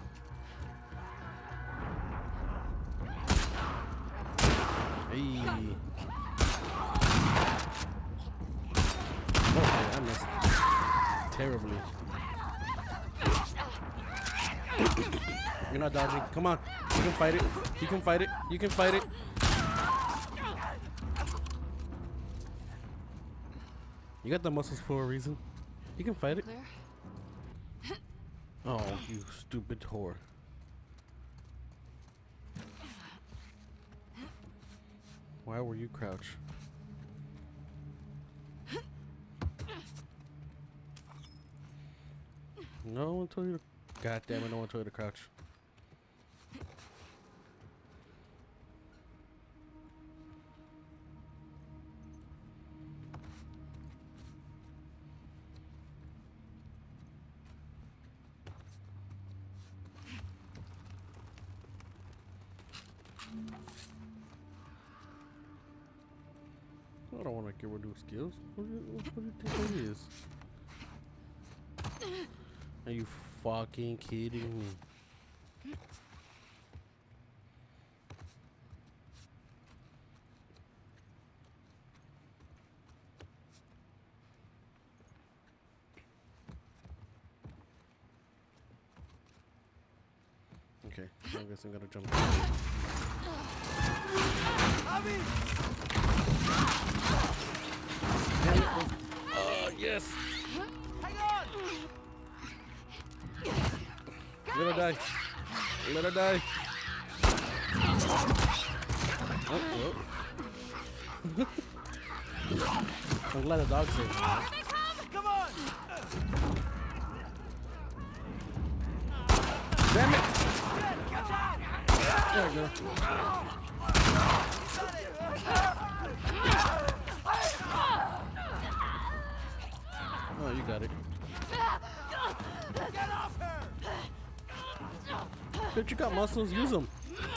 Hey. Oh, I missed terribly. You're not dodging. Come on. You can fight it. You can fight it. You can fight it. You got the muscles for a reason. You can fight it. Clear? Oh, you stupid whore. Why were you crouched? No one told you to. God damn it, no one told you to crouch. I don't want to get rid of skills. What do you think that is? Are you fucking kidding me? Okay, I guess I'm gonna jump. Yes! Hang on! Let her die. Let her die. Oh, oh. I'm glad the dog saved me. Come on! Damn it! There we go. Oh, you got it. Get off her! Bitch, you got muscles, use them.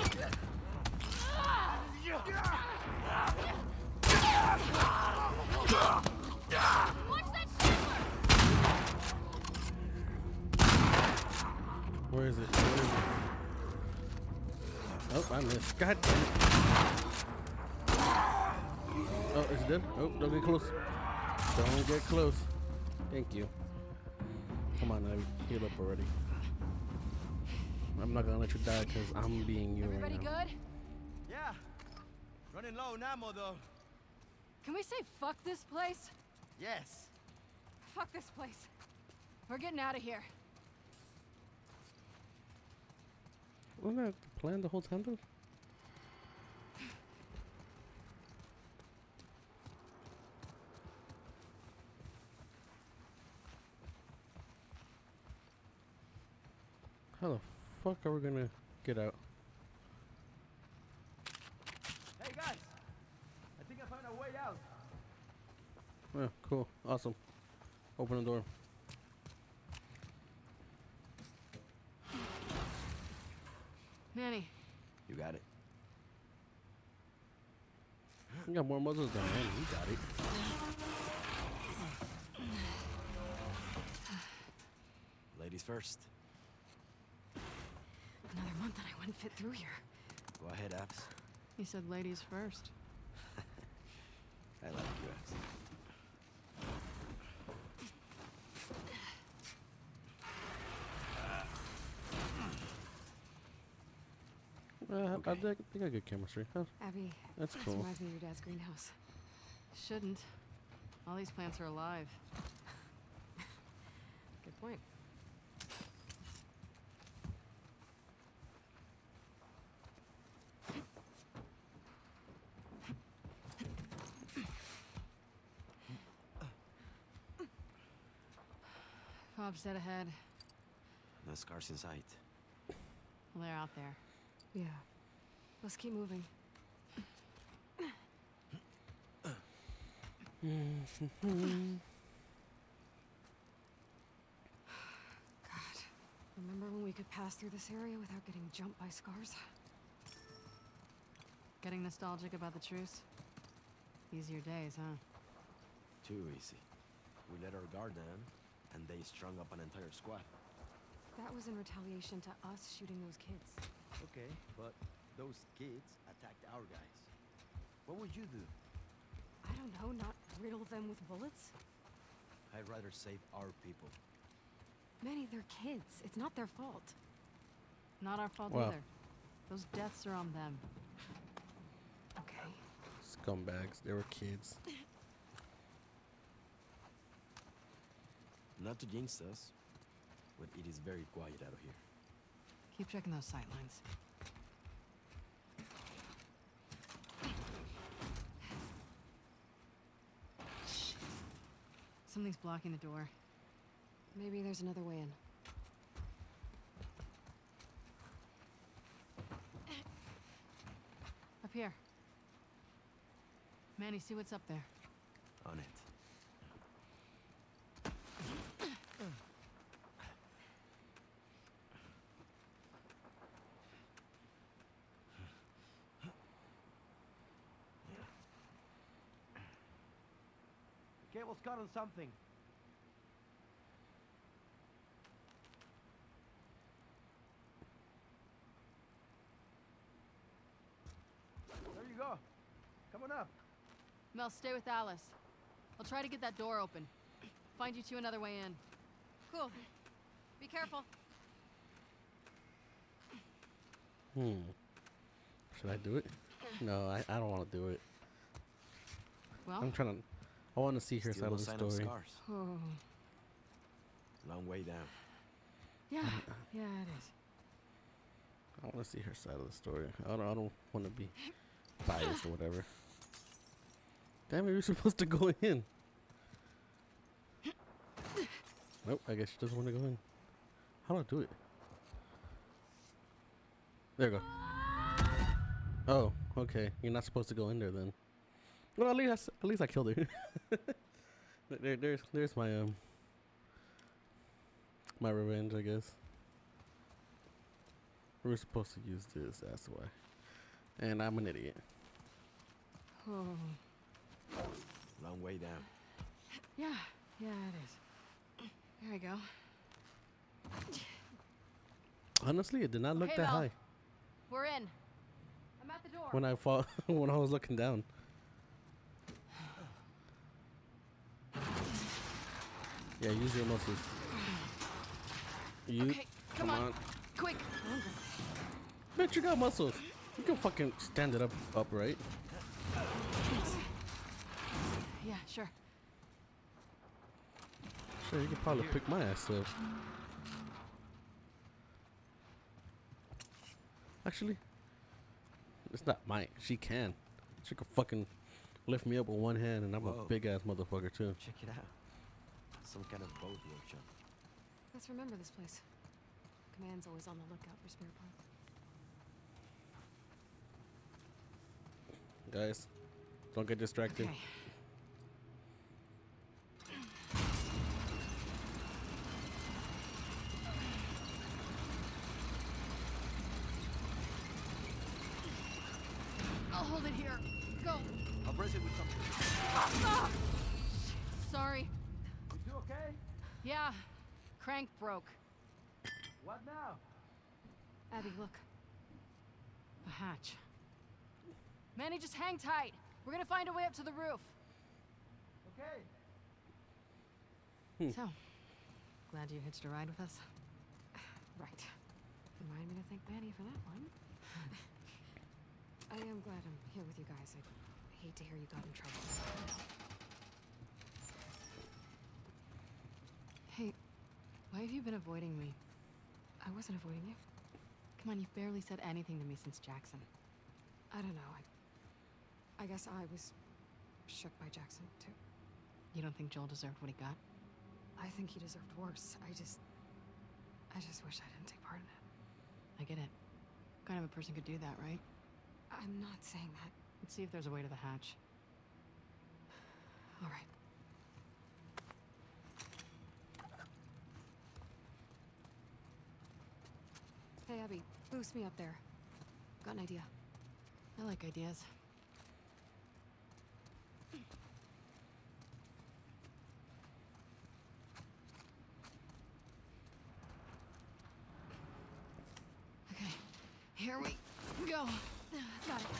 Where is it? Where is it? Oh, I missed. God damn it. Oh, is it dead? Oh, don't get close. Don't get close. Thank you. Come on, Ivy. Heal up already. I'm not gonna let you die because I'm being you Everybody right now. good? Yeah. Running low on ammo, though. Can we say fuck this place? Yes. Fuck this place. We're getting out of here. Wasn't that the plan the whole time, though? How the fuck are we gonna get out? Hey, guys. I think I found a way out. Yeah, cool. Awesome. Open the door. Manny. You got it. You got more muzzles than Manny. You got it. Ladies first. Another month and I wouldn't fit through here. Go ahead, Abs. He said ladies first. I like you, Abs. I think I got good chemistry. Huh? Abby, That's this cool. reminds me of your dad's greenhouse. Shouldn't. All these plants are alive. Good point. Bob's dead ahead. No scars in sight. Well, they're out there. Yeah. Let's keep moving. God. Remember when we could pass through this area without getting jumped by scars? Getting nostalgic about the truce? Easier days, huh? Too easy. We let our guard down, and they strung up an entire squad. That was in retaliation to us shooting those kids. Okay, but those kids attacked our guys. What would you do? I don't know, not riddle them with bullets? I'd rather save our people. Manny, they're kids. It's not their fault. Not our fault Wow. either. Those deaths are on them. Okay. Scumbags. They were kids. Not to jinx us, but it is very quiet out here. Keep checking those sight lines. Shit. Something's blocking the door. Maybe there's another way in. Up here. Manny, see what's up there. On it. The cable's caught on something. There you go. Come on up. Mel, stay with Alice. I'll try to get that door open. Find you two another way in. Cool. Be careful. Should I do it? No, I don't want to do it. Well, I'm trying to. I want to see her Still side no of the sign story. scars. oh. Long way down. Yeah, yeah, it is. I want to see her side of the story. I don't want to be biased or whatever. Damn it, we were supposed to go in. Nope, I guess she doesn't want to go in. How do I do it? There you go. Oh, okay. You're not supposed to go in there then. Well, at least I killed her. there's my my revenge, I guess. We were supposed to use this, that's why. And I'm an idiot. Oh. Long way down. Yeah, yeah, it is. There we go. Honestly, it did not look Hey, that Mel. high We're in. I'm at the door. when I fought when I was looking down. Yeah, use your muscles. You Okay, come on. Quick. Bitch, you got muscles. You can fucking stand it up upright. Yeah, sure. Sure, you can probably pick my ass up. Actually, it's not mine. She can. She can fucking lift me up with one hand, and I'm Whoa. a big ass motherfucker too. Check it out. Some kind of boat workshop. Let's remember this place. Command's always on the lookout for spare parts. Guys, don't get distracted. Okay. okay? Yeah, crank broke. What now? Abby, look. A hatch. Manny, just hang tight. We're gonna find a way up to the roof. Okay. So, glad you hitched a ride with us? Right. Remind me to thank Manny for that one. I am glad I'm here with you guys. I hate to hear you got in trouble. Hey, why have you been avoiding me? I wasn't avoiding you. Come on, you've barely said anything to me since Jackson. I don't know. I guess I was shook by Jackson, too. You don't think Joel deserved what he got? I think he deserved worse. I just wish I didn't take part in it. I get it. What kind of a person could do that, right? I'm not saying that. Let's see if there's a way to the hatch. All right. Hey, Abby, boost me up there. Got an idea. I like ideas. Okay, here we go. Got it.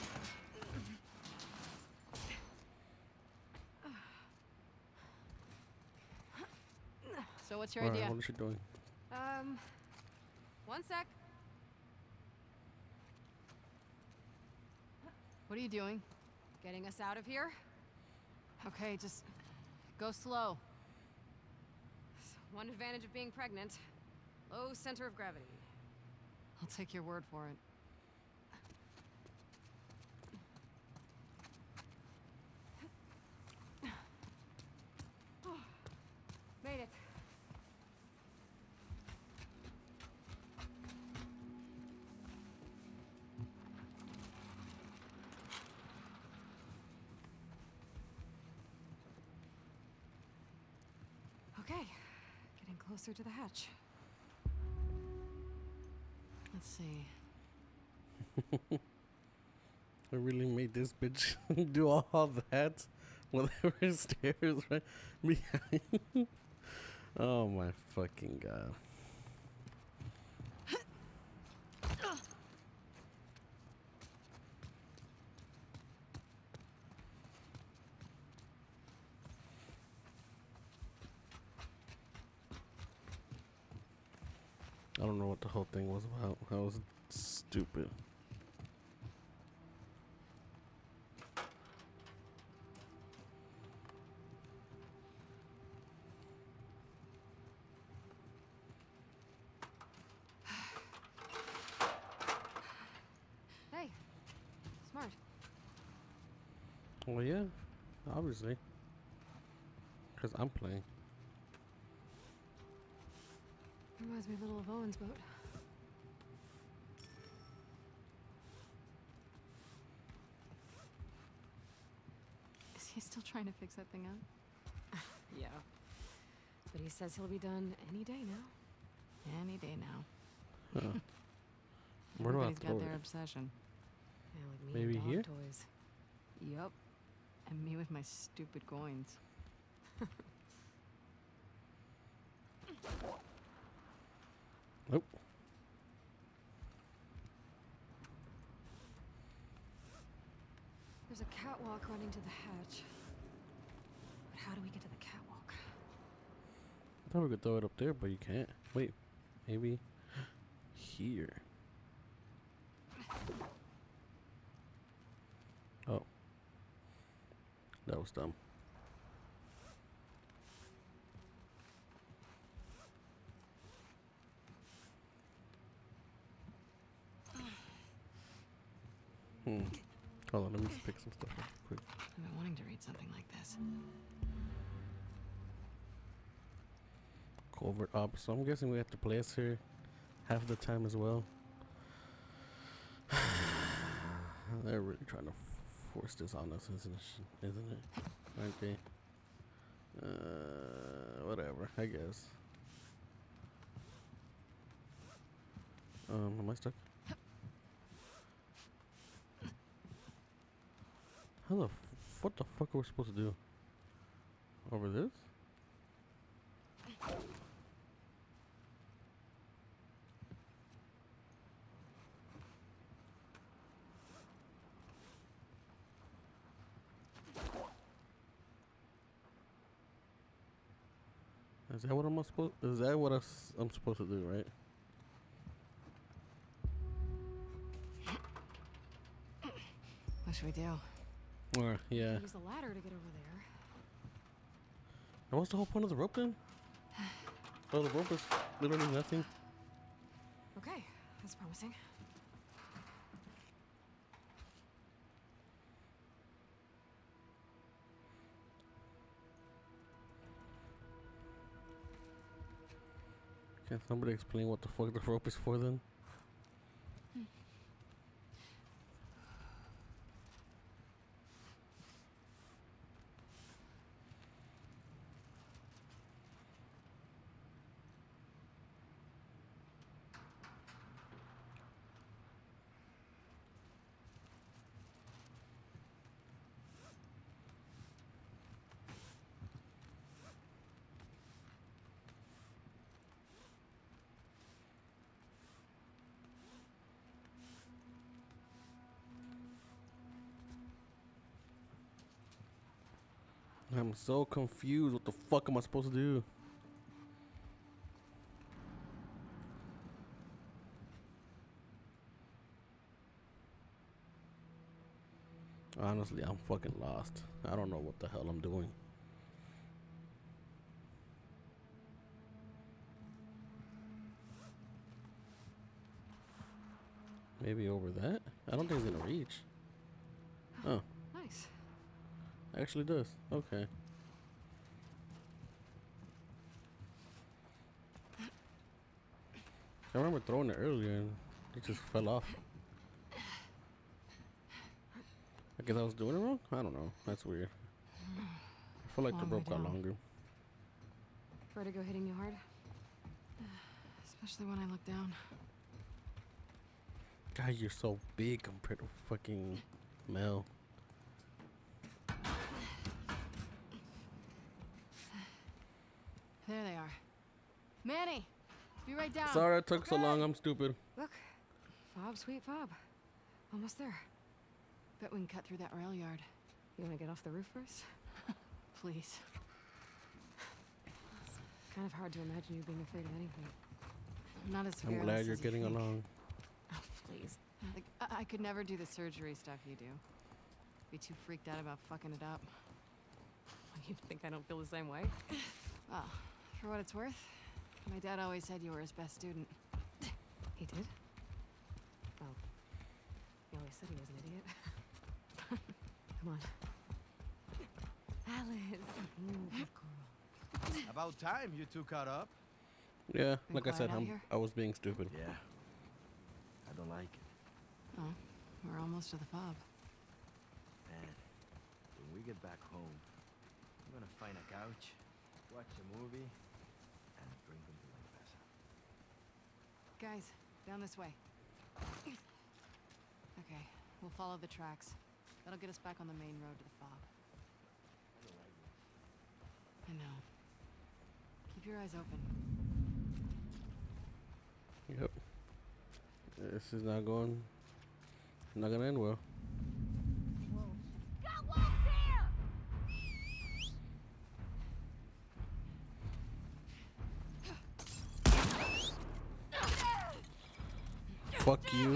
So what's your idea? What is she doing? One sec. What are you doing? Getting us out of here? Okay, just go slow. One advantage of being pregnant. Low center of gravity. I'll take your word for it. Made it. Okay, getting closer to the hatch. Let's see. I really made this bitch do all that when there were stairs right behind. Oh my fucking god. I don't know what the whole thing was about. That was stupid. Hey, smart. Well, yeah, obviously. Because I'm playing. Reminds me a little of Owen's boat. Is he still trying to fix that thing up? Yeah. But he says he'll be done any day now. Any day now. Huh. Where do I Everybody's throw got their it? obsession. Yeah, like me Maybe and dog here? toys. Yup. And me with my stupid coins. Nope. There's a catwalk running to the hatch. But how do we get to the catwalk? I thought we could throw it up there, but you can't. Wait, maybe here. Oh. That was dumb. Hold on, let me just pick some stuff up quick. I've been wanting to read something like this. Covert up. So I'm guessing we have to play us here half the time as well. They're really trying to force this on us, isn't it? Aren't they? Whatever, I guess. Am I stuck? How the what the fuck are we supposed to do? Over this? Is that what I'm supposed? Is that what I'm supposed to do? Right? What should we do? Or yeah. Use the ladder to get over there. And what's the whole point of the rope then? Oh, the rope is literally nothing. Okay, that's promising. Can somebody explain what the fuck the rope is for then? I'm so confused. What the fuck am I supposed to do? Honestly, I'm fucking lost. I don't know what the hell I'm doing. Maybe over that? I don't think it's gonna reach. Oh. Nice. Actually does. Okay. I remember throwing it earlier and it just fell off. I guess I was doing it wrong? I don't know. That's weird. I feel like the rope got longer. Vertigo hitting you hard? Especially when I look down. God, you're so big compared to fucking Mel. There they are. Manny! Be right down. Sorry it took so long. I'm stupid. Look. Fob, sweet fob. Almost there. Bet we can cut through that rail yard. You want to get off the roof first? Please. It's kind of hard to imagine you being afraid of anything. Not as I'm glad you're getting along. Oh, please. Like, I could never do the surgery stuff you do. Be too freaked out about fucking it up. You think I don't feel the same way? Well, for what it's worth, my dad always said you were his best student. He did? Well, he always said he was an idiot. Come on. Alice. Good girl. About time you two caught up. Yeah, Been like I said, quiet out here? I was being stupid. Yeah. I don't like it. Oh, we're almost to the fob. Man, when we get back home, I'm gonna find a couch, watch a movie, and drink until I pass out. Guys, down this way. Okay, we'll follow the tracks. That'll get us back on the main road to the fob. I know. Keep your eyes open. Yep. This is not going. Not gonna end well. Got wolves here! Fuck you.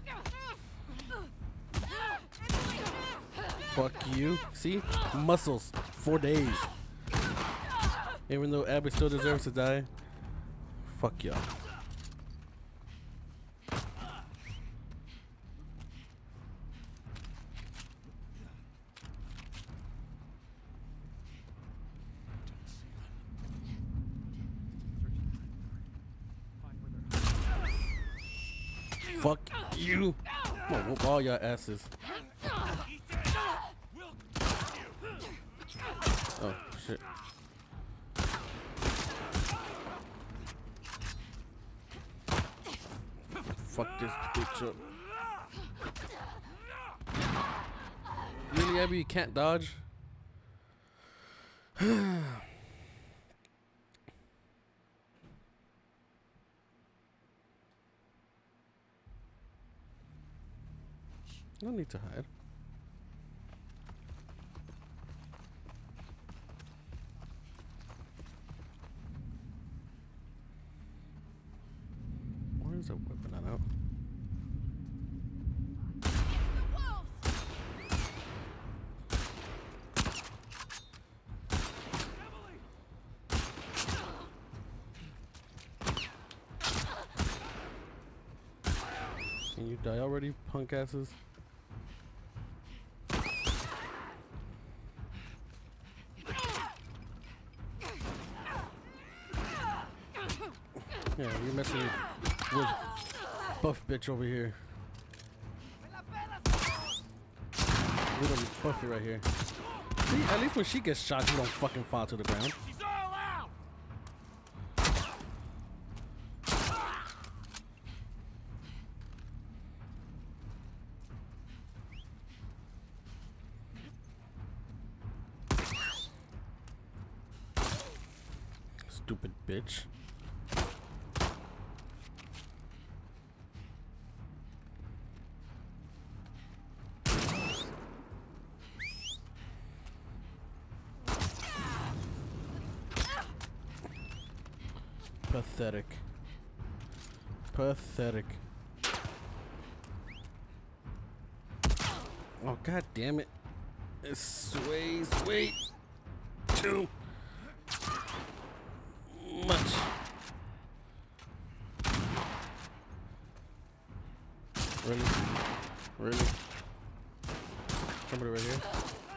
Fuck you. See? Muscles. 4 days. Even though Abby still deserves to die. Fuck y'all. Fuck you. I'm gonna whoop all your asses. Oh, shit. Fuck this bitch up. Really, Abby, you can't dodge? No need to hide. Stop whipping that out. Can you die already, punk asses? Yeah, you're messing with buff bitch over here. Little Buffy right here. See, at least when she gets shot, you don't fucking fall to the ground. She's all out! Stupid bitch. Pathetic. Pathetic. Oh, god damn it. It sways way too much. Really? Really? Somebody right here.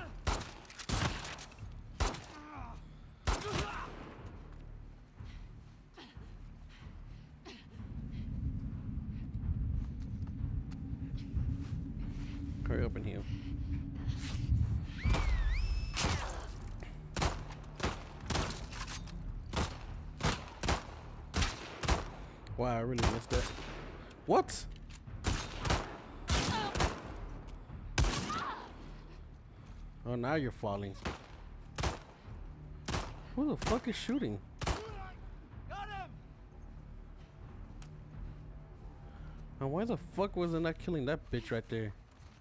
Hurry up and heal. Wow, I really missed that. What? Oh, now you're falling. Who the fuck is shooting? Got him! And why the fuck was I not killing that bitch right there?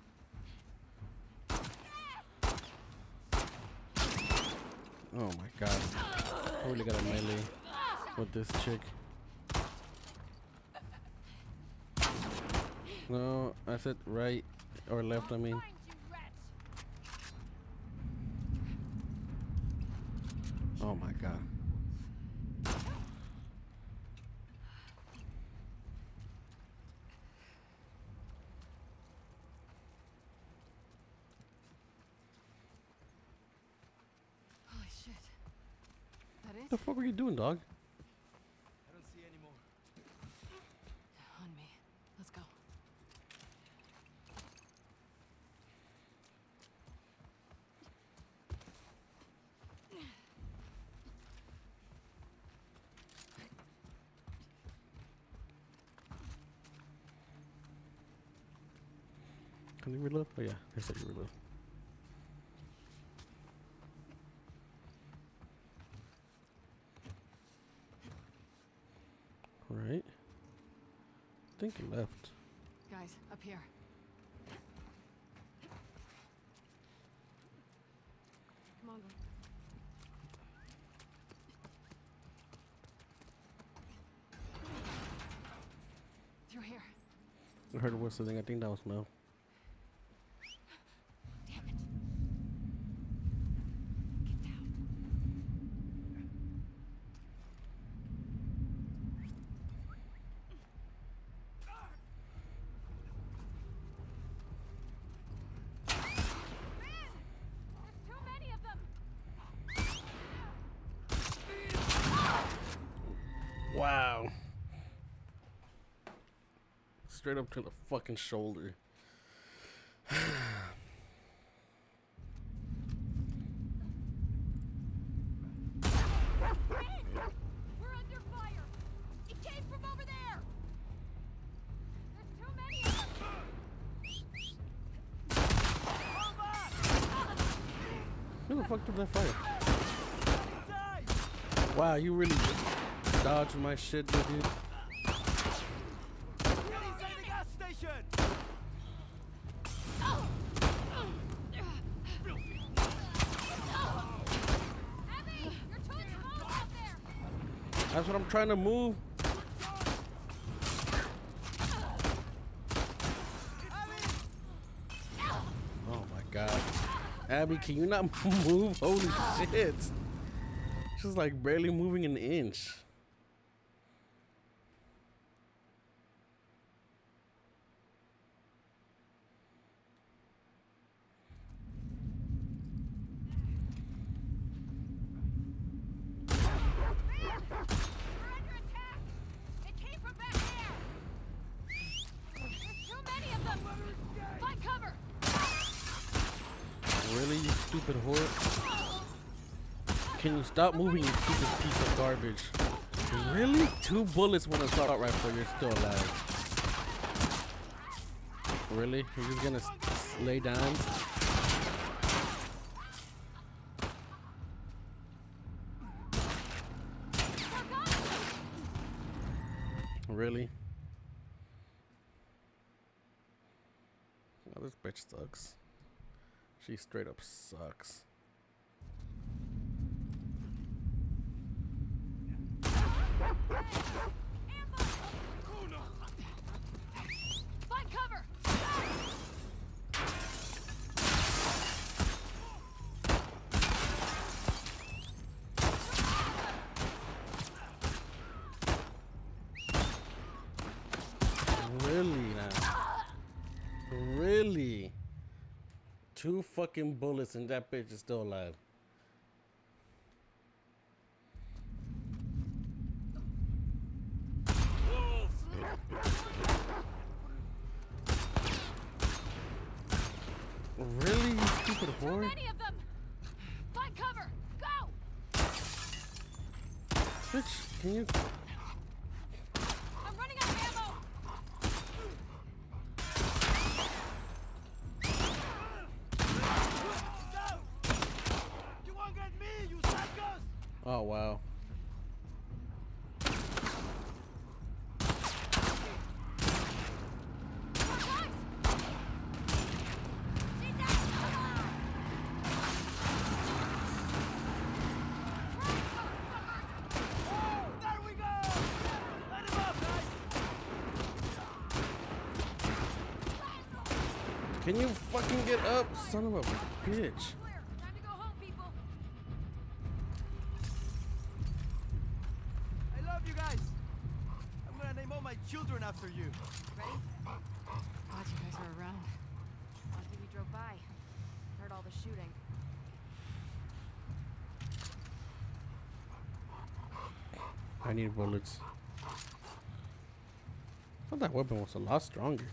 Oh my god. I really got a melee with this chick. No, I said right or left, I mean. Oh my god. Holy shit. That it? What the fuck were you doing, dog? I don't see any more. On me. Let's go. Can you reload? Oh yeah, I said you reload. Right. I think he left. Guys, up here. Come on, go. Through here. I heard whistling. I think that was Mel. Damn it. Get down. There's too many of them. Wow. Straight up to the fucking shoulder. We're under fire! It came from over there! There's too many of them! Who the fuck did that fire? Wow, you really dodged my shit, dude. Inside the gas station! Abby! You're too exposed out there! That's what I'm trying to move. Abby, can you not move? Holy shit. She's like barely moving an inch. Really, you stupid whore? Can you stop moving, you stupid piece of garbage? Really? 2 bullets when assault rifle, you're still alive. Really? You're just gonna lay down? Really? Oh, this bitch sucks. She straight up sucks. Find cover. Really now? Really? 2 fucking bullets and that bitch is still alive. Really, you stupid whore? Many of them. Find cover. Go. Bitch, can you? I'm running out of ammo. You won't get me, you suckers! Oh wow. Can you fucking get up, son of a bitch? Time to go home, people. I love you guys. I'm gonna name all my children after you. Ready? Glad you guys are around. Lucky we drove by. Heard all the shooting. I need bullets. I thought that weapon was a lot stronger.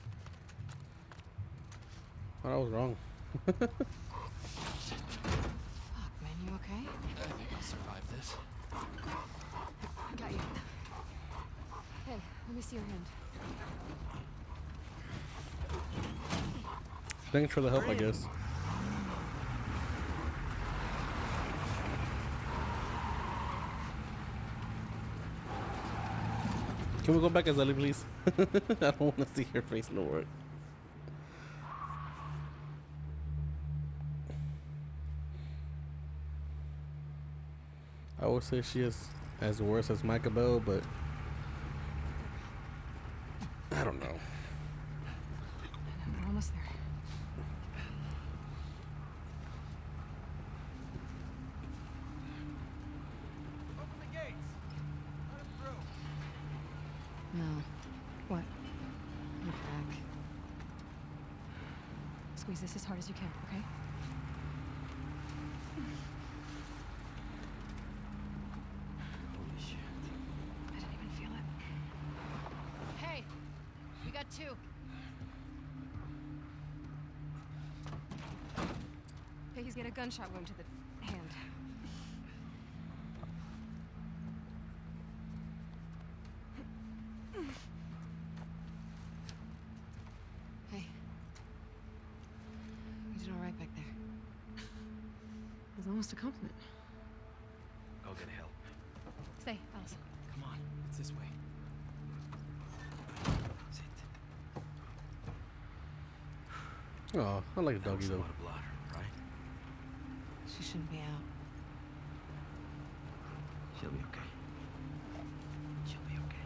Oh, I was wrong. Fuck, man, you okay? I think I'll survive this. Got you. Hey, let me see your hand. Thanks for the help, I guess. Can we go back as Ellie, please? I don't want to see her face no more. I would say she is as worse as Micah Bell, but I don't know. We're almost there. Open the gates. Let him through. No. What? You're back. Squeeze this as hard as you can, okay? Holy shit. I didn't even feel it. Hey, we got 2. Okay, he's got a gunshot wound to the hand. Hey. You did all right back there. It was almost a compliment. Go get help. Stay, Alice. Come on, it's this way. Sit. Oh, I like a That doggy was a though. lot of blood, right? She shouldn't be out. She'll be okay. She'll be okay.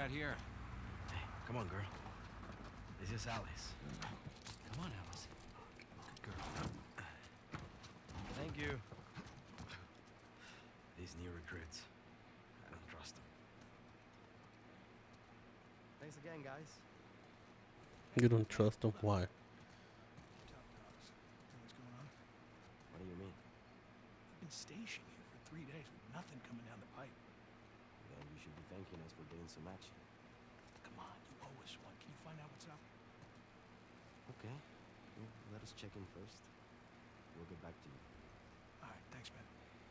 got here? Hey, come on, girl. This is Alice. Come on, Alice. Good girl. Thank you. These new recruits. I don't trust them. Thanks again, guys. You don't trust them? Why? What's going on? What do you mean? We've been stationed here for 3 days with nothing coming down the pipe. Then you should be thanking us for getting some action. Come on, you owe us one. Can you find out what's up? Okay. Well, let us check in first. We'll get back to you. All right, thanks, man.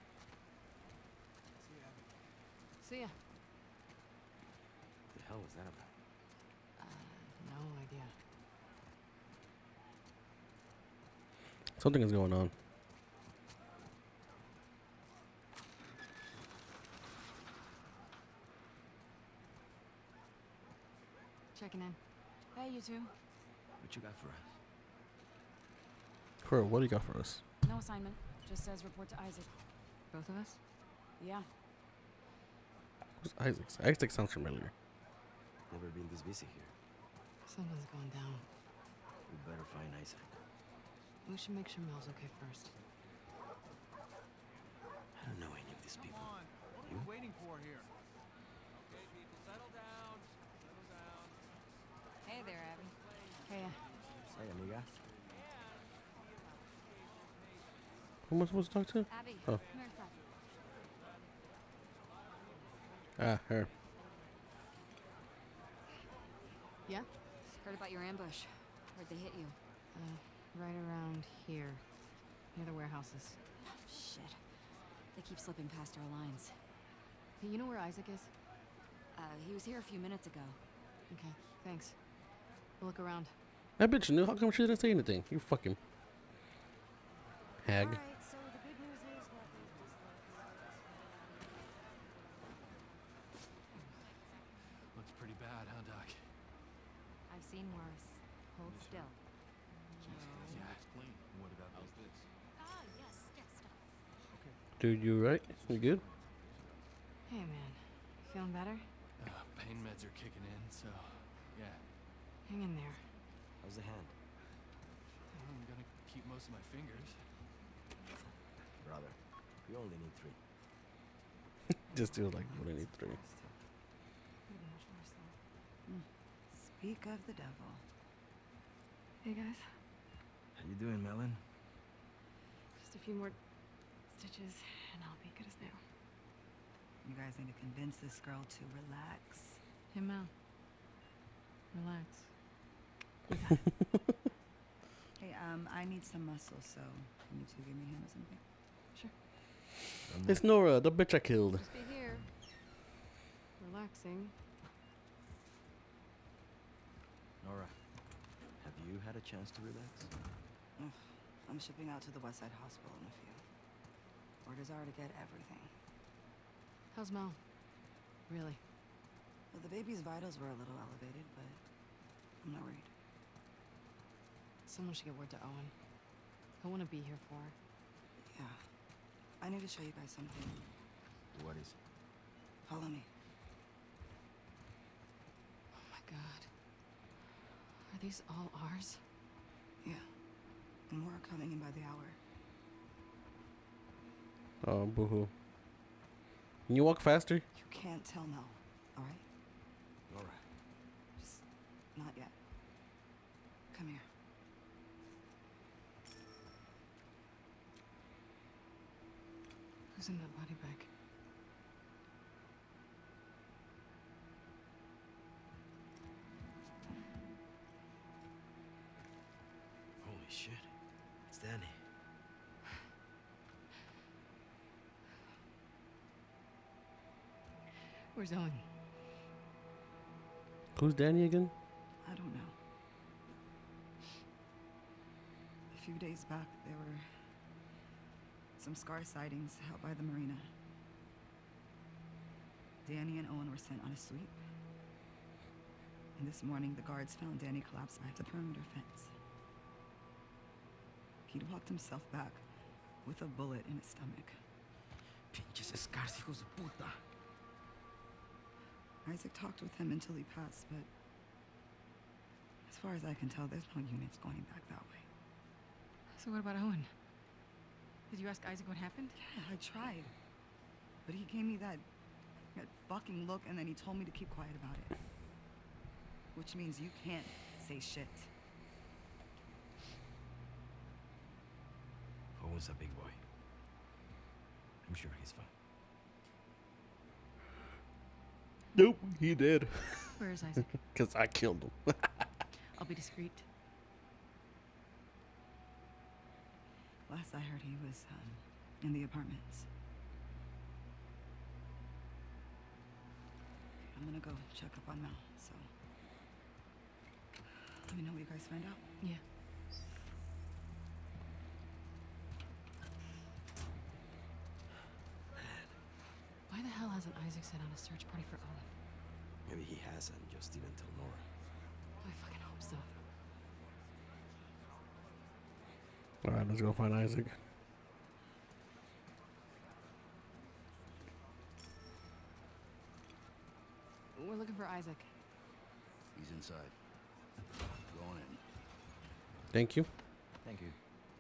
See ya, Abby. See ya. What the hell was that about? No idea. Something is going on. Checking in. Hey, you two. What you got for us? Crow, what do you got for us? No assignment. Just says report to Isaac. Both of us? Yeah. Who's Isaac? Isaac sounds familiar. Never been this busy here. Something's going down. We better find Isaac. We should make sure Mel's okay first. I don't know any of these people. Come on, what are we waiting for here? Okay, people, settle down. Settle down. Hey there, Abby. Hey, Hey, amiga. Who am I supposed to talk to? Abby, Oh. come here a sec. Ah, her. yeah? Heard about your ambush. Where'd they hit you? Right around here. Near the warehouses. Shit. They keep slipping past our lines. Hey, you know where Isaac is? He was here a few minutes ago. Okay, thanks. We'll look around. That bitch knew. How come she didn't say anything? You fucking hag. Alright, so the good news is that they've just Looks pretty bad, huh, Doc? I've seen worse. Hold still. Yeah, it's clean. What about this? Ah, yes, stop. Dude, you right? You good? Hey, man. Feeling better? Pain meds are kicking in, so yeah. Hang in there. How's the hand? I'm gonna keep most of my fingers. Brother, we only need 3. Just do like what I need 3. Could've been much worse, though. Speak of the devil. Hey, guys. How you doing, Melon? Just a few more stitches, and I'll be good as new. You guys need to convince this girl to relax. Hey, Mel. Relax. Hey, I need some muscle, so can you two give me a hand or something? Sure. It's Nora, the bitch I killed. Just be here. Relaxing. Nora, have you had a chance to relax? Ugh, I'm shipping out to the Westside Hospital in a few. Orders are to get everything. How's Mel? Really? Well, the baby's vitals were a little elevated, but I'm not worried. Someone should get word to Owen. I want to be here for her. Yeah. I need to show you guys something. What is it? Follow me. Oh my god. Are these all ours? Yeah. And more are coming in by the hour. Oh, boo-hoo. Can you walk faster? You can't tell Mel, all right? Nora. Just not yet. Come here. Who's in that body bag? Holy shit. It's Danny. Where's Owen? Who's Danny again? I don't know. A few days back, there were some SCAR sightings out by the marina. Danny and Owen were sent on a sweep. And this morning, the guards found Danny collapsed by the perimeter fence. He'd walked himself back with a bullet in his stomach. Pinches escars, hijos de puta. Isaac talked with him until he passed, but as far as I can tell, there's no units going back that way. So what about Owen? Did you ask Isaac what happened? Yeah, I tried. But he gave me that fucking look, and then he told me to keep quiet about it. Which means you can't say shit. Owen's a big boy. I'm sure he's fine. Nope, he did. Where is Isaac? Because I killed him. I'll be discreet. Last I heard, he was in the apartments. I'm gonna go check up on Mel, so let me know what you guys find out. Yeah. Why the hell hasn't Isaac set on a search party for Owen? Maybe he has and just didn't tell Nora. I fucking hope so. Alright, let's go find Isaac. We're looking for Isaac. He's inside. Go on in. Thank you. Thank you.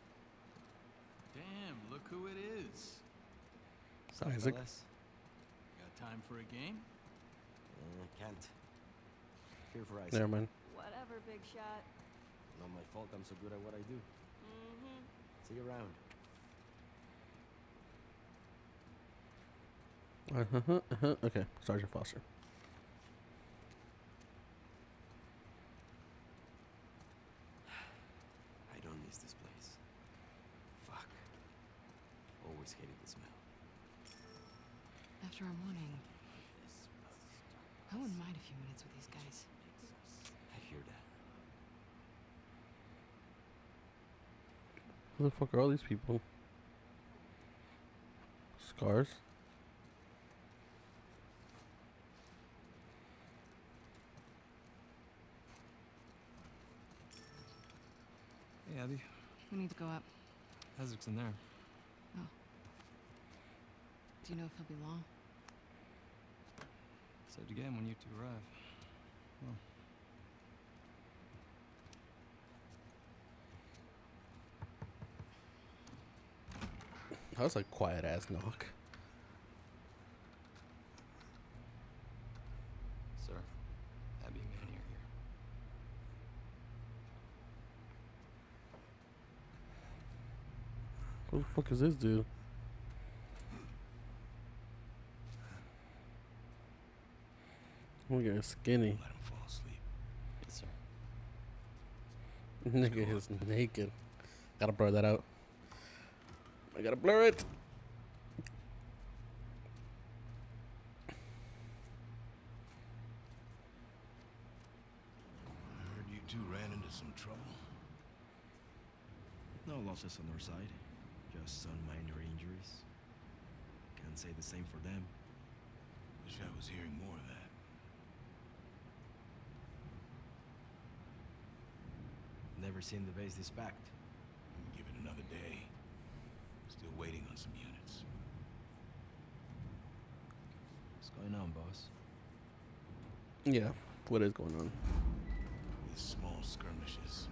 Damn, look who it is. It's Isaac. Fellas? Got time for a game? Can't. Here for Isaac. Never mind. Whatever, big shot. Not my fault I'm so good at what I do. See you around. Okay, Sergeant Foster. I don't miss this place. Fuck. Always hated the smell. After our morning, I wouldn't mind a few minutes with these guys. I hear that. Who the fuck are all these people? Scars? Hey, Abby. We need to go up. Isaac's in there. Oh. Do you know if he'll be long? Said again when you two arrive. Well. That was a quiet ass knock. Sir, Abby and Manny are here. Who the fuck is this dude? I'm getting skinny. Let him fall asleep. Yes, sir. Nigga is naked. Gotta blur that out. I gotta blur it. I heard you two ran into some trouble. No losses on our side. Just some minor injuries. Can't say the same for them. Wish I was hearing more of that. Never seen the base this packed. Give it another day. Still waiting on some units. What's going on, boss? Yeah, what is going on? These small skirmishes.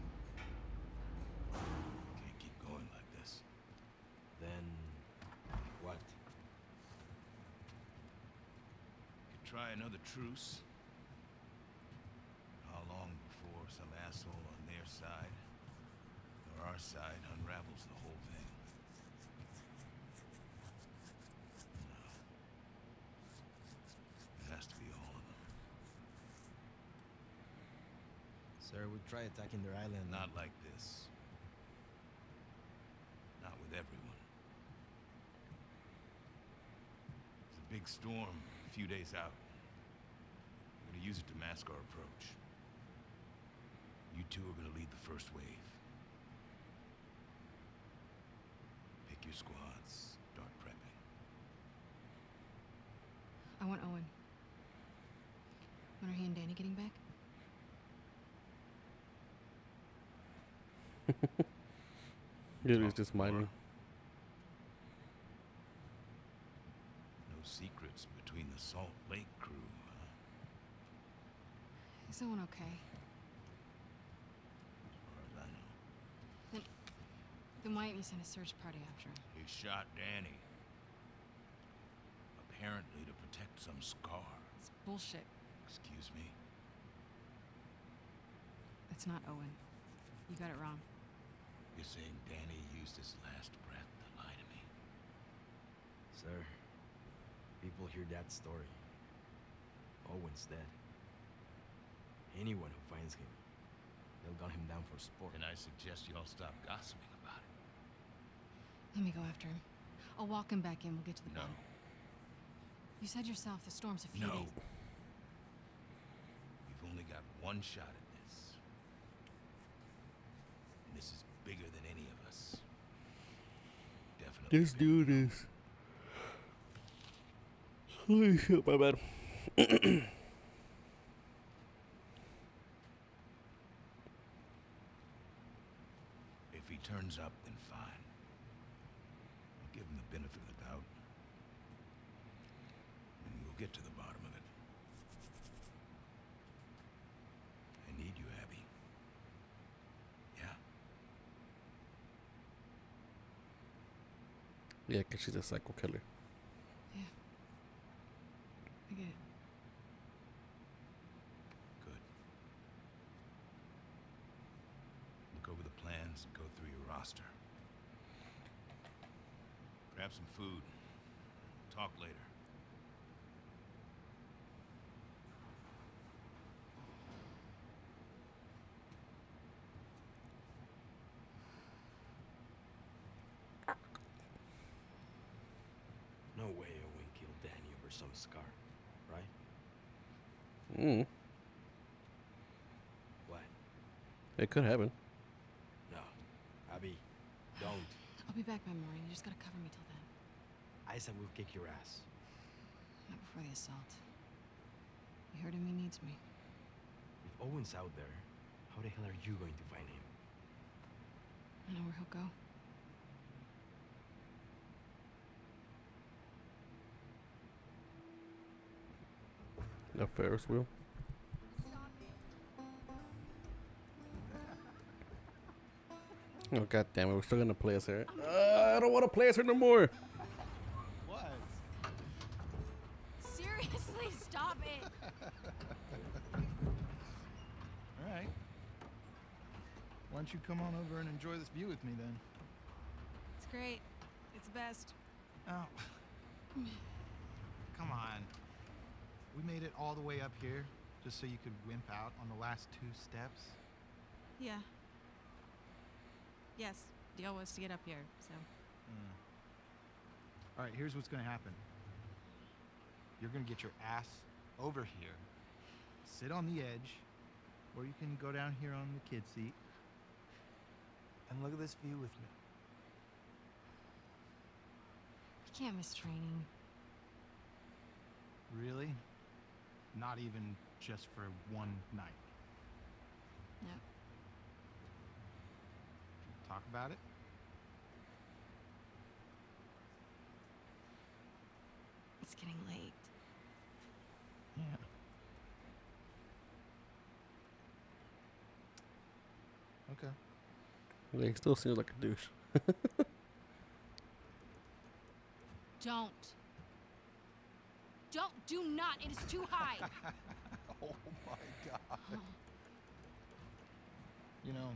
Can't keep going like this. Then, what? Could try another truce. How long before some asshole on their side or our side unravels the whole thing? No. It has to be all of them. Sir, we try attacking their island. Not like this. Not with everyone. There's a big storm a few days out. We're gonna use it to mask our approach. You two are gonna lead the first wave. Pick your squads, start prepping. I want Owen. When are he and Danny getting back? Dude, he's just mining. No secrets between the Salt Lake crew, huh? Is Owen okay? As far as I know. Then why didn't you send a search party after him? He shot Danny. Apparently to protect some scar. It's bullshit. Excuse me? It's not Owen. You got it wrong. You're saying Danny used his last breath to lie to me? Sir, people hear that story. Owen's dead. Anyone who finds him, they'll gun him down for sport. Then I suggest y'all stop gossiping about it. Let me go after him. I'll walk him back in. We'll get to the No. bottom. You said yourself the storm's a few No. days. We've only got one shot at this. And this is bigger than any of us. Definitely. Let's do this. Holy shit, my bad. If he turns up, then fine. I'll give him the benefit of the doubt. And we'll get to the bottom of it. I need you, Abby. Yeah? Yeah, because she's a psycho killer. Yeah. I get it. Good. Look over the plans and go through your roster. Grab some food. Talk later. No way Owen killed Danny over some scar, right? What? It could happen. No. Abby, don't. I'll be back by morning. You just gotta cover me till then. Isaac will kick your ass. Not before the assault. You heard him. He needs me. If Owen's out there, how the hell are you going to find him? I know where he'll go. A Ferris wheel. Oh god damn it! We're still gonna play as her. I don't want to play as her no more. What? Seriously, stop it! All right. Why don't you come on over and enjoy this view with me then? It's great. It's best. Oh. Come on. We made it all the way up here just so you could wimp out on the last 2 steps. Yeah. Yes, deal was to get up here, so. All right, here's what's gonna happen. You're gonna get your ass over here, sit on the edge, or you can go down here on the kid seat and look at this view with me. You can't miss training. Really? Not even just for one night. No. Talk about it? It's getting late. Yeah. Okay. Yeah, he still seems like a douche. Don't. Do not. It is too high. Oh my god. You know,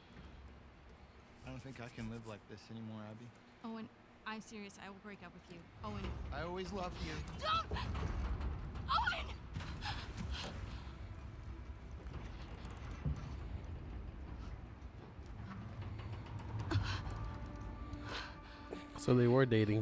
I don't think I can live like this anymore, Abby. Owen, I'm serious. I will break up with you. Owen. I always loved you. Don't! Owen! So they were dating.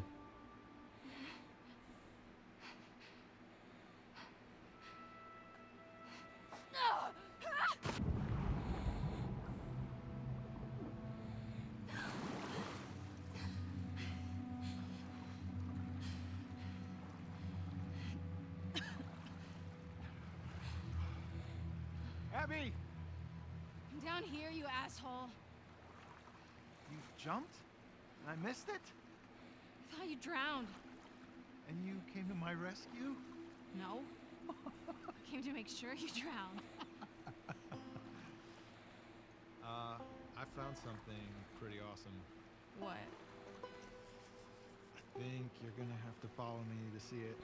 Abby! I'm down here, you asshole. You jumped? And I missed it? I thought you drowned. And you came to my rescue? No. I came to make sure you drowned. I found something pretty awesome. What? I think you're gonna have to follow me to see it.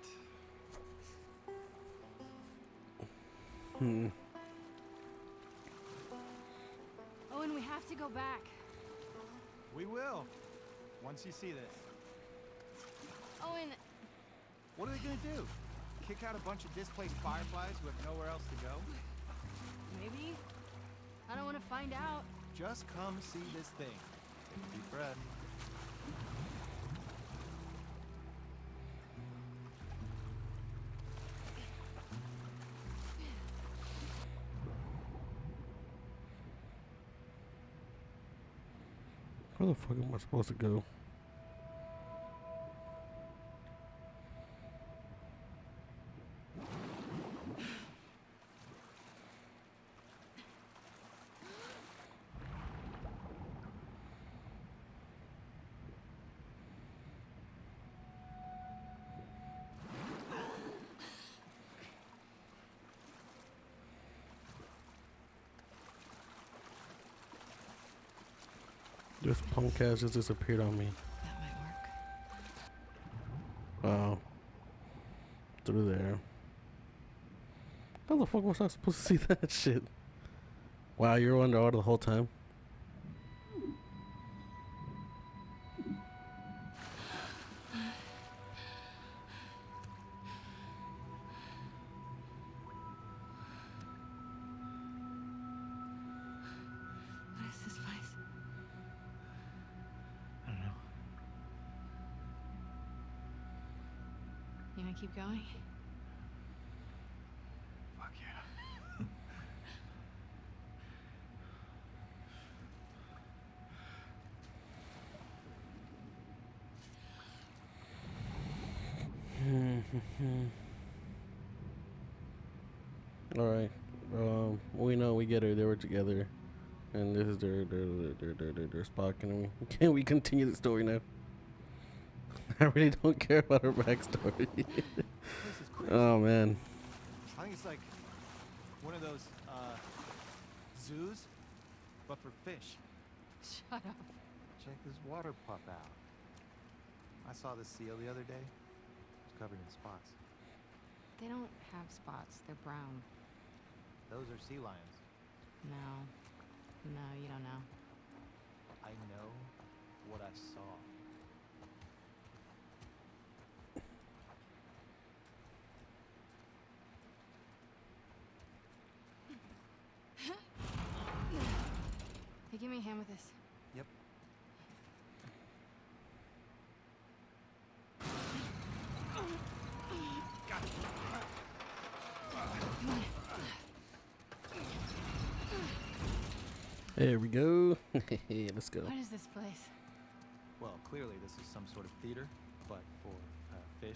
Owen, we have to go back. We will, once you see this. Owen, What are they gonna do? Kick out a bunch of displaced fireflies who have nowhere else to go? maybe? I don't want to find out. Just come see this thing. Take a deep breath. Where the fuck am I supposed to go? This punk ass just disappeared on me. That might work. Wow. Through there. How the fuck was I supposed to see that shit? Wow, you were underwater the whole time? What is this place? I don't know. You gonna keep going? Fuck yeah. Alright. We know we get her. They were together. And this is their spot. Can we continue the story now? I really don't care about her backstory. Oh man. I think it's like one of those zoos, but for fish. Shut up. Check this water pup out. I saw this seal the other day. It's covered in spots. They don't have spots. They're brown. Those are sea lions. No. No, you don't know. I know what I saw. Hey, give me a hand with this. Yep. There we go. Let's go. What is this place? Well, clearly this is some sort of theater, but for fish.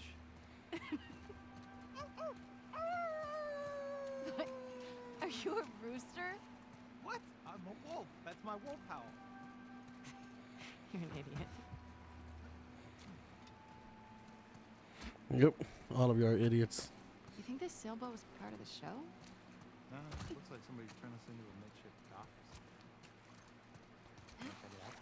What? Are you a rooster? What? I'm a wolf. That's my wolf howl. You're an idiot. Yep. All of you are idiots. You think this sailboat was part of the show? No, it looks like somebody turned us into a makeshift dock. Check it out.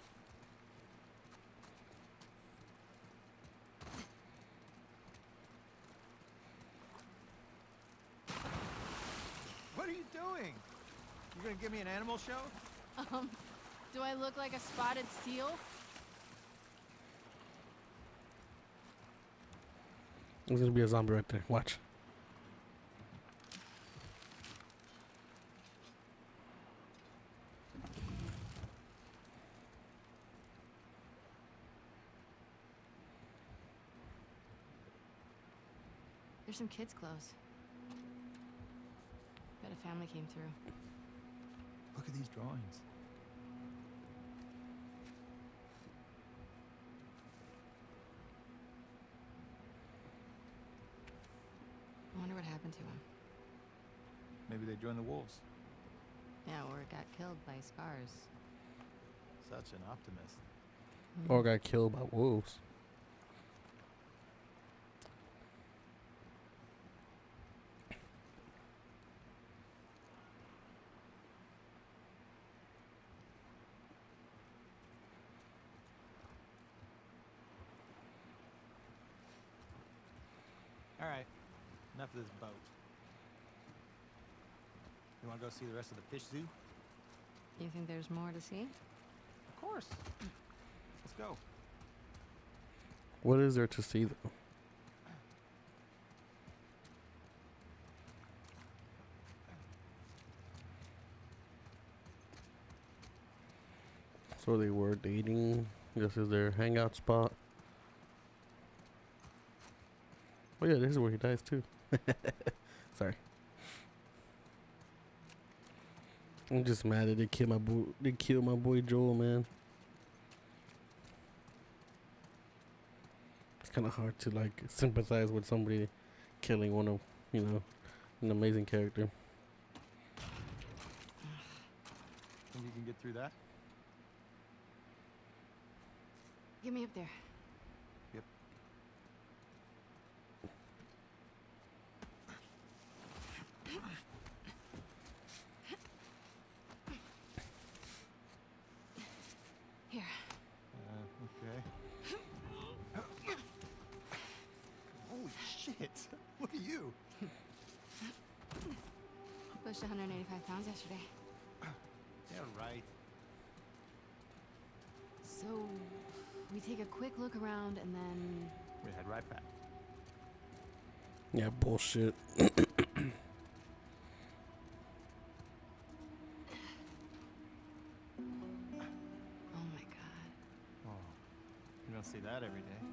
What are you doing? You gonna give me an animal show? Do I look like a spotted seal? There's gonna be a zombie right there. Watch. There's some kids' clothes. Bet a family came through. Look at these drawings. I wonder what happened to him. Maybe they joined the wolves. Yeah, or got killed by scars. Such an optimist. Or got killed by wolves. Enough of this boat. You want to go see the rest of the fish zoo? You think there's more to see? Of course. Let's go. What is there to see though? So they were dating. This is their hangout spot. Oh yeah, this is where he dies too. Sorry. I'm just mad that they killed my boy. They killed my boy Joel, man. It's kind of hard to like sympathize with somebody killing one of, you know, an amazing character. Think you can get through that? Get me up there. Yep. Here. Okay. Holy shit! Look at you. Pushed 185 pounds yesterday. Yeah, right. So, we take a quick look around and then... We head right back. Yeah, bullshit. Oh my god. Oh, you don't see that every day.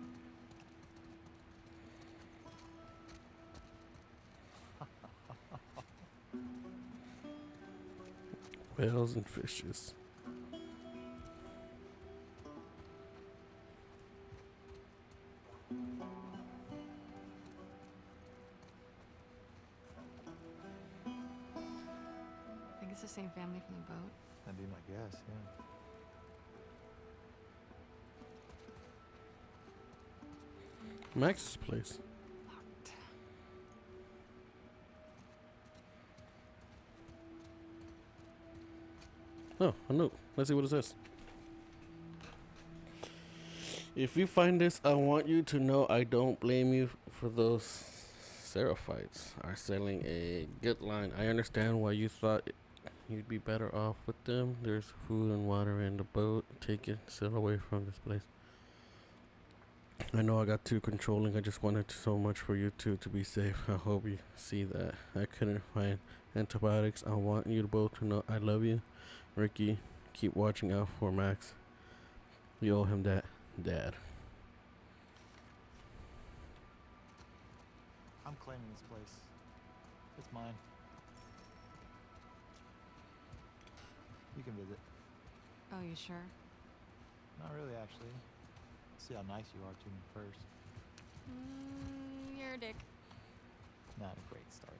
Whales and fishes. I think it's the same family from the boat. That'd be my guess, yeah. Max's place. Oh, a note. Let's see what it says. If you find this, I want you to know I don't blame you for those Seraphites are selling a good line. I understand why you thought you'd be better off with them. There's food and water in the boat. Take it, sail away from this place. I know I got too controlling. I just wanted so much for you two to be safe. I hope you see that. I couldn't find antibiotics. I want you both to know I love you. Ricky, keep watching out for Max. You owe him that, Dad. I'm claiming this place. It's mine. You can visit. Oh, you sure? Not really, actually. See how nice you are to me first. You're a dick. Not a great start.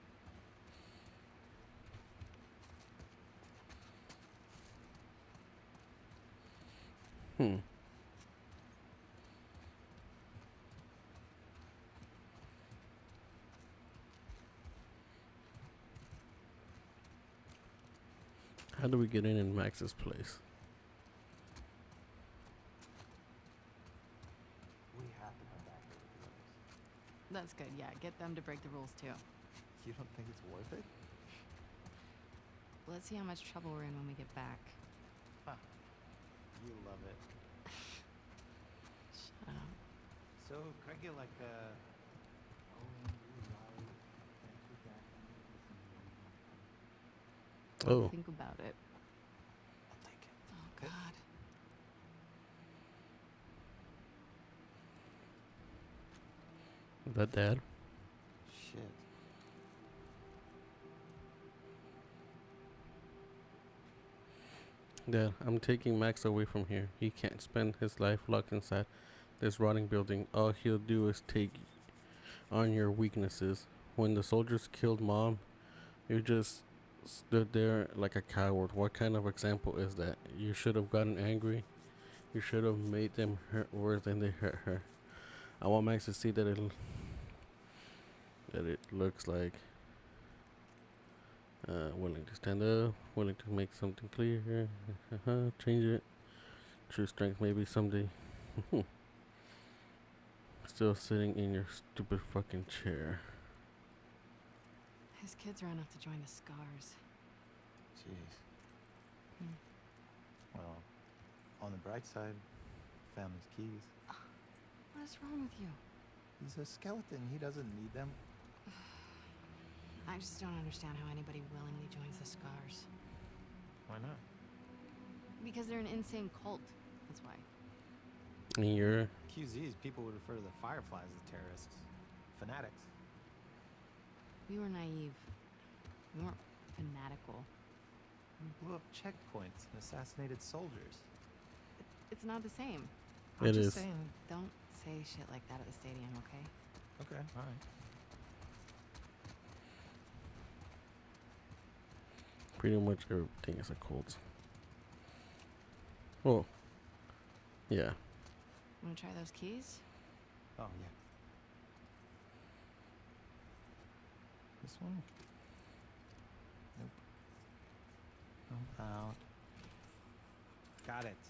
How do we get in Max's place? We have to come back here with the others. That's good, yeah. Get them to break the rules, too. You don't think it's worth it? Let's see how much trouble we're in when we get back. Huh. You love it. Shut up. So, could I get like a... Oh. Think about it. I'll take it. Oh, God. Is that Dad? Shit. Dad, I'm taking Max away from here. He can't spend his life locked inside this rotting building. All he'll do is take on your weaknesses. When the soldiers killed Mom, you just stood there like a coward. What kind of example is that? You should have gotten angry. You should have made them hurt worse than they hurt her. I want Max to see that it looks like willing to stand up, willing to make something clear, change it. True strength maybe someday. Still sitting in your stupid fucking chair. these kids are enough to join the Scars. Jeez. Hmm. Well, on the bright side, family's keys. What is wrong with you? He's a skeleton. He doesn't need them. I just don't understand how anybody willingly joins the Scars. Why not? Because they're an insane cult. That's why. And you're QZs, people would refer to the Fireflies as terrorists. Fanatics. We were naive. We weren't fanatical. We blew up checkpoints and assassinated soldiers. It's not the same. I'm It just is. saying. Don't say shit like that at the stadium, okay? Okay, alright. pretty much everything is a cult. Well, yeah. Wanna try those keys? Oh, yeah. This one? Nope. Out. Got it.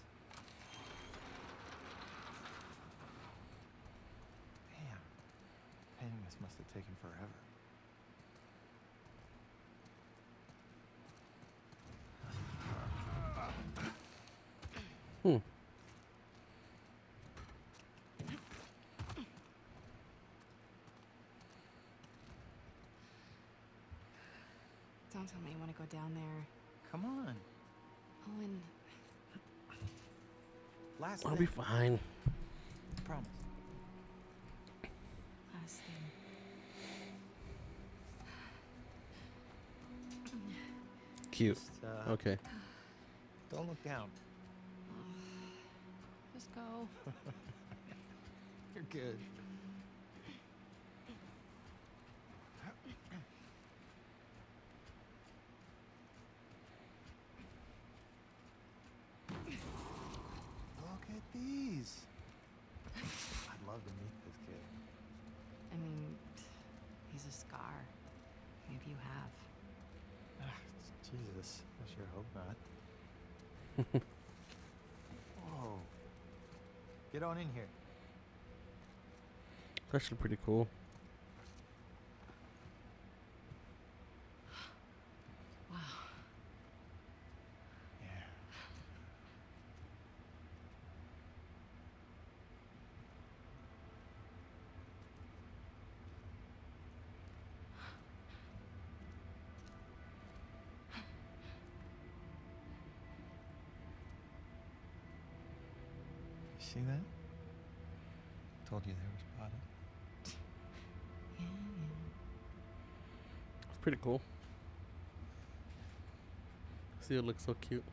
Damn. Painting this must have taken forever. Hmm. Don't tell me you want to go down there. Come on. Owen, Last I'll thing. be fine. Promise. last thing. Cute. Just, Okay. Don't look down. Just go. You're good. Look at these. I'd love to meet this kid. I mean, he's a scar. Maybe you have. Jesus, I sure hope not. Whoa. Get on in here. It's actually pretty cool. Wow. Yeah. You see that? Told you they were spotted. Yeah, It's pretty cool. See, it looks so cute.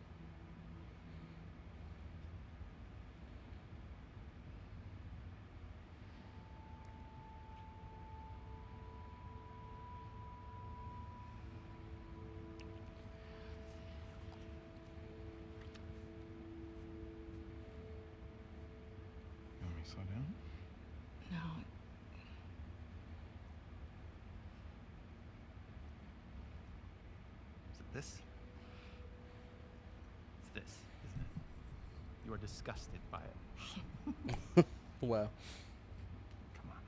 You want me to slow down? No. Is it this? It's this, isn't it? You are disgusted by it. Wow. Come on.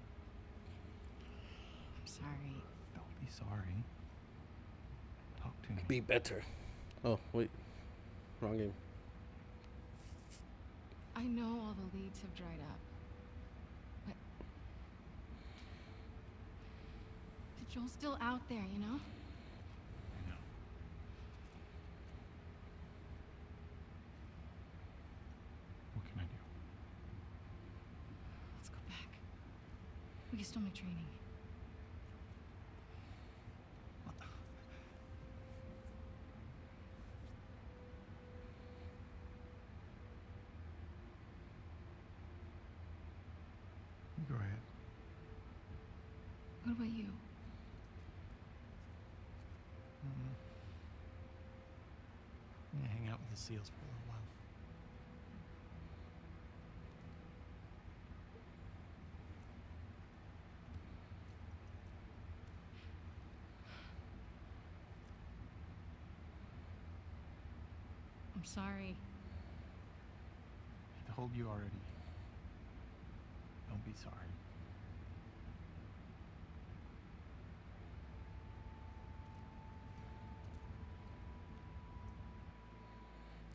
I'm sorry. Don't be sorry. Talk to me. Be better. Oh, wait. Wrong game. I know all the leads have dried up. But Joel's still out there, you know? I know. What can I do? Let's go back. We can still make training. You go ahead. What about you? I'm gonna hang out with the seals for a little while. I'm sorry. I told you already. Don't be sorry.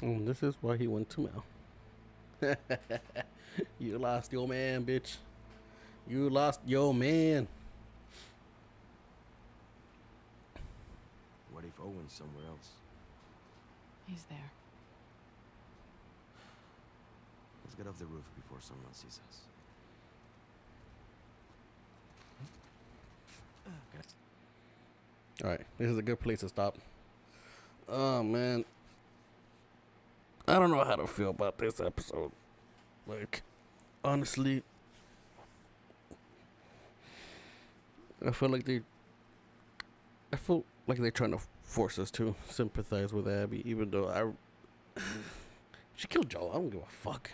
This is why he went to Mel. You lost your man, bitch. You lost your man. What if Owen's somewhere else? He's there. Let's get off the roof before someone sees us. Alright, this is a good place to stop. Oh, man. I don't know how to feel about this episode. Like, honestly, I feel like they're trying to force us to sympathize with Abby, even though she killed Joel. I don't give a fuck.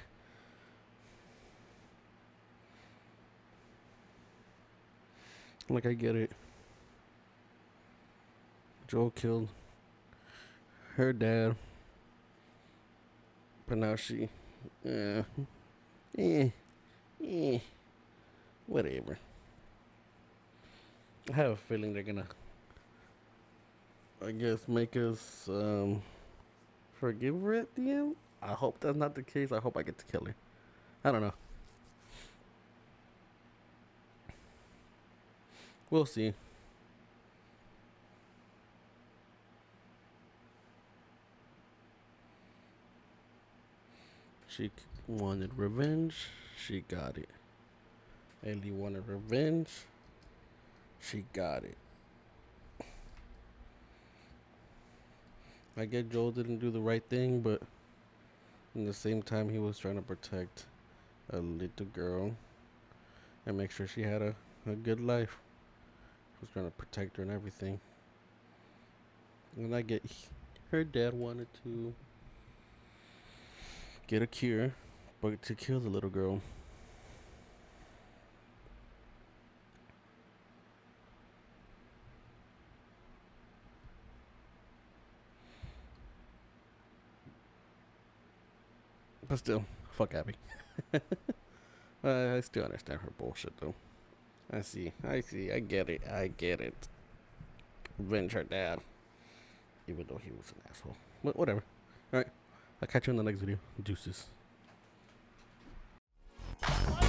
Like, I get it. Joel killed her dad, but now she, whatever. I have a feeling they're gonna, I guess, make us forgive her at the end. I hope that's not the case. I hope I get to kill her. I don't know. We'll see. She wanted revenge. She got it. Ellie wanted revenge. She got it. I get Joel didn't do the right thing, but in the same time, he was trying to protect a little girl and make sure she had a good life. He was trying to protect her and everything. And I get her dad wanted to get a cure, but to kill the little girl. But still, fuck Abby. I still understand her bullshit though. I see, I get it. Avenge her dad. Even though he was an asshole. But whatever. Alright. I'll catch you in the next video. Deuces.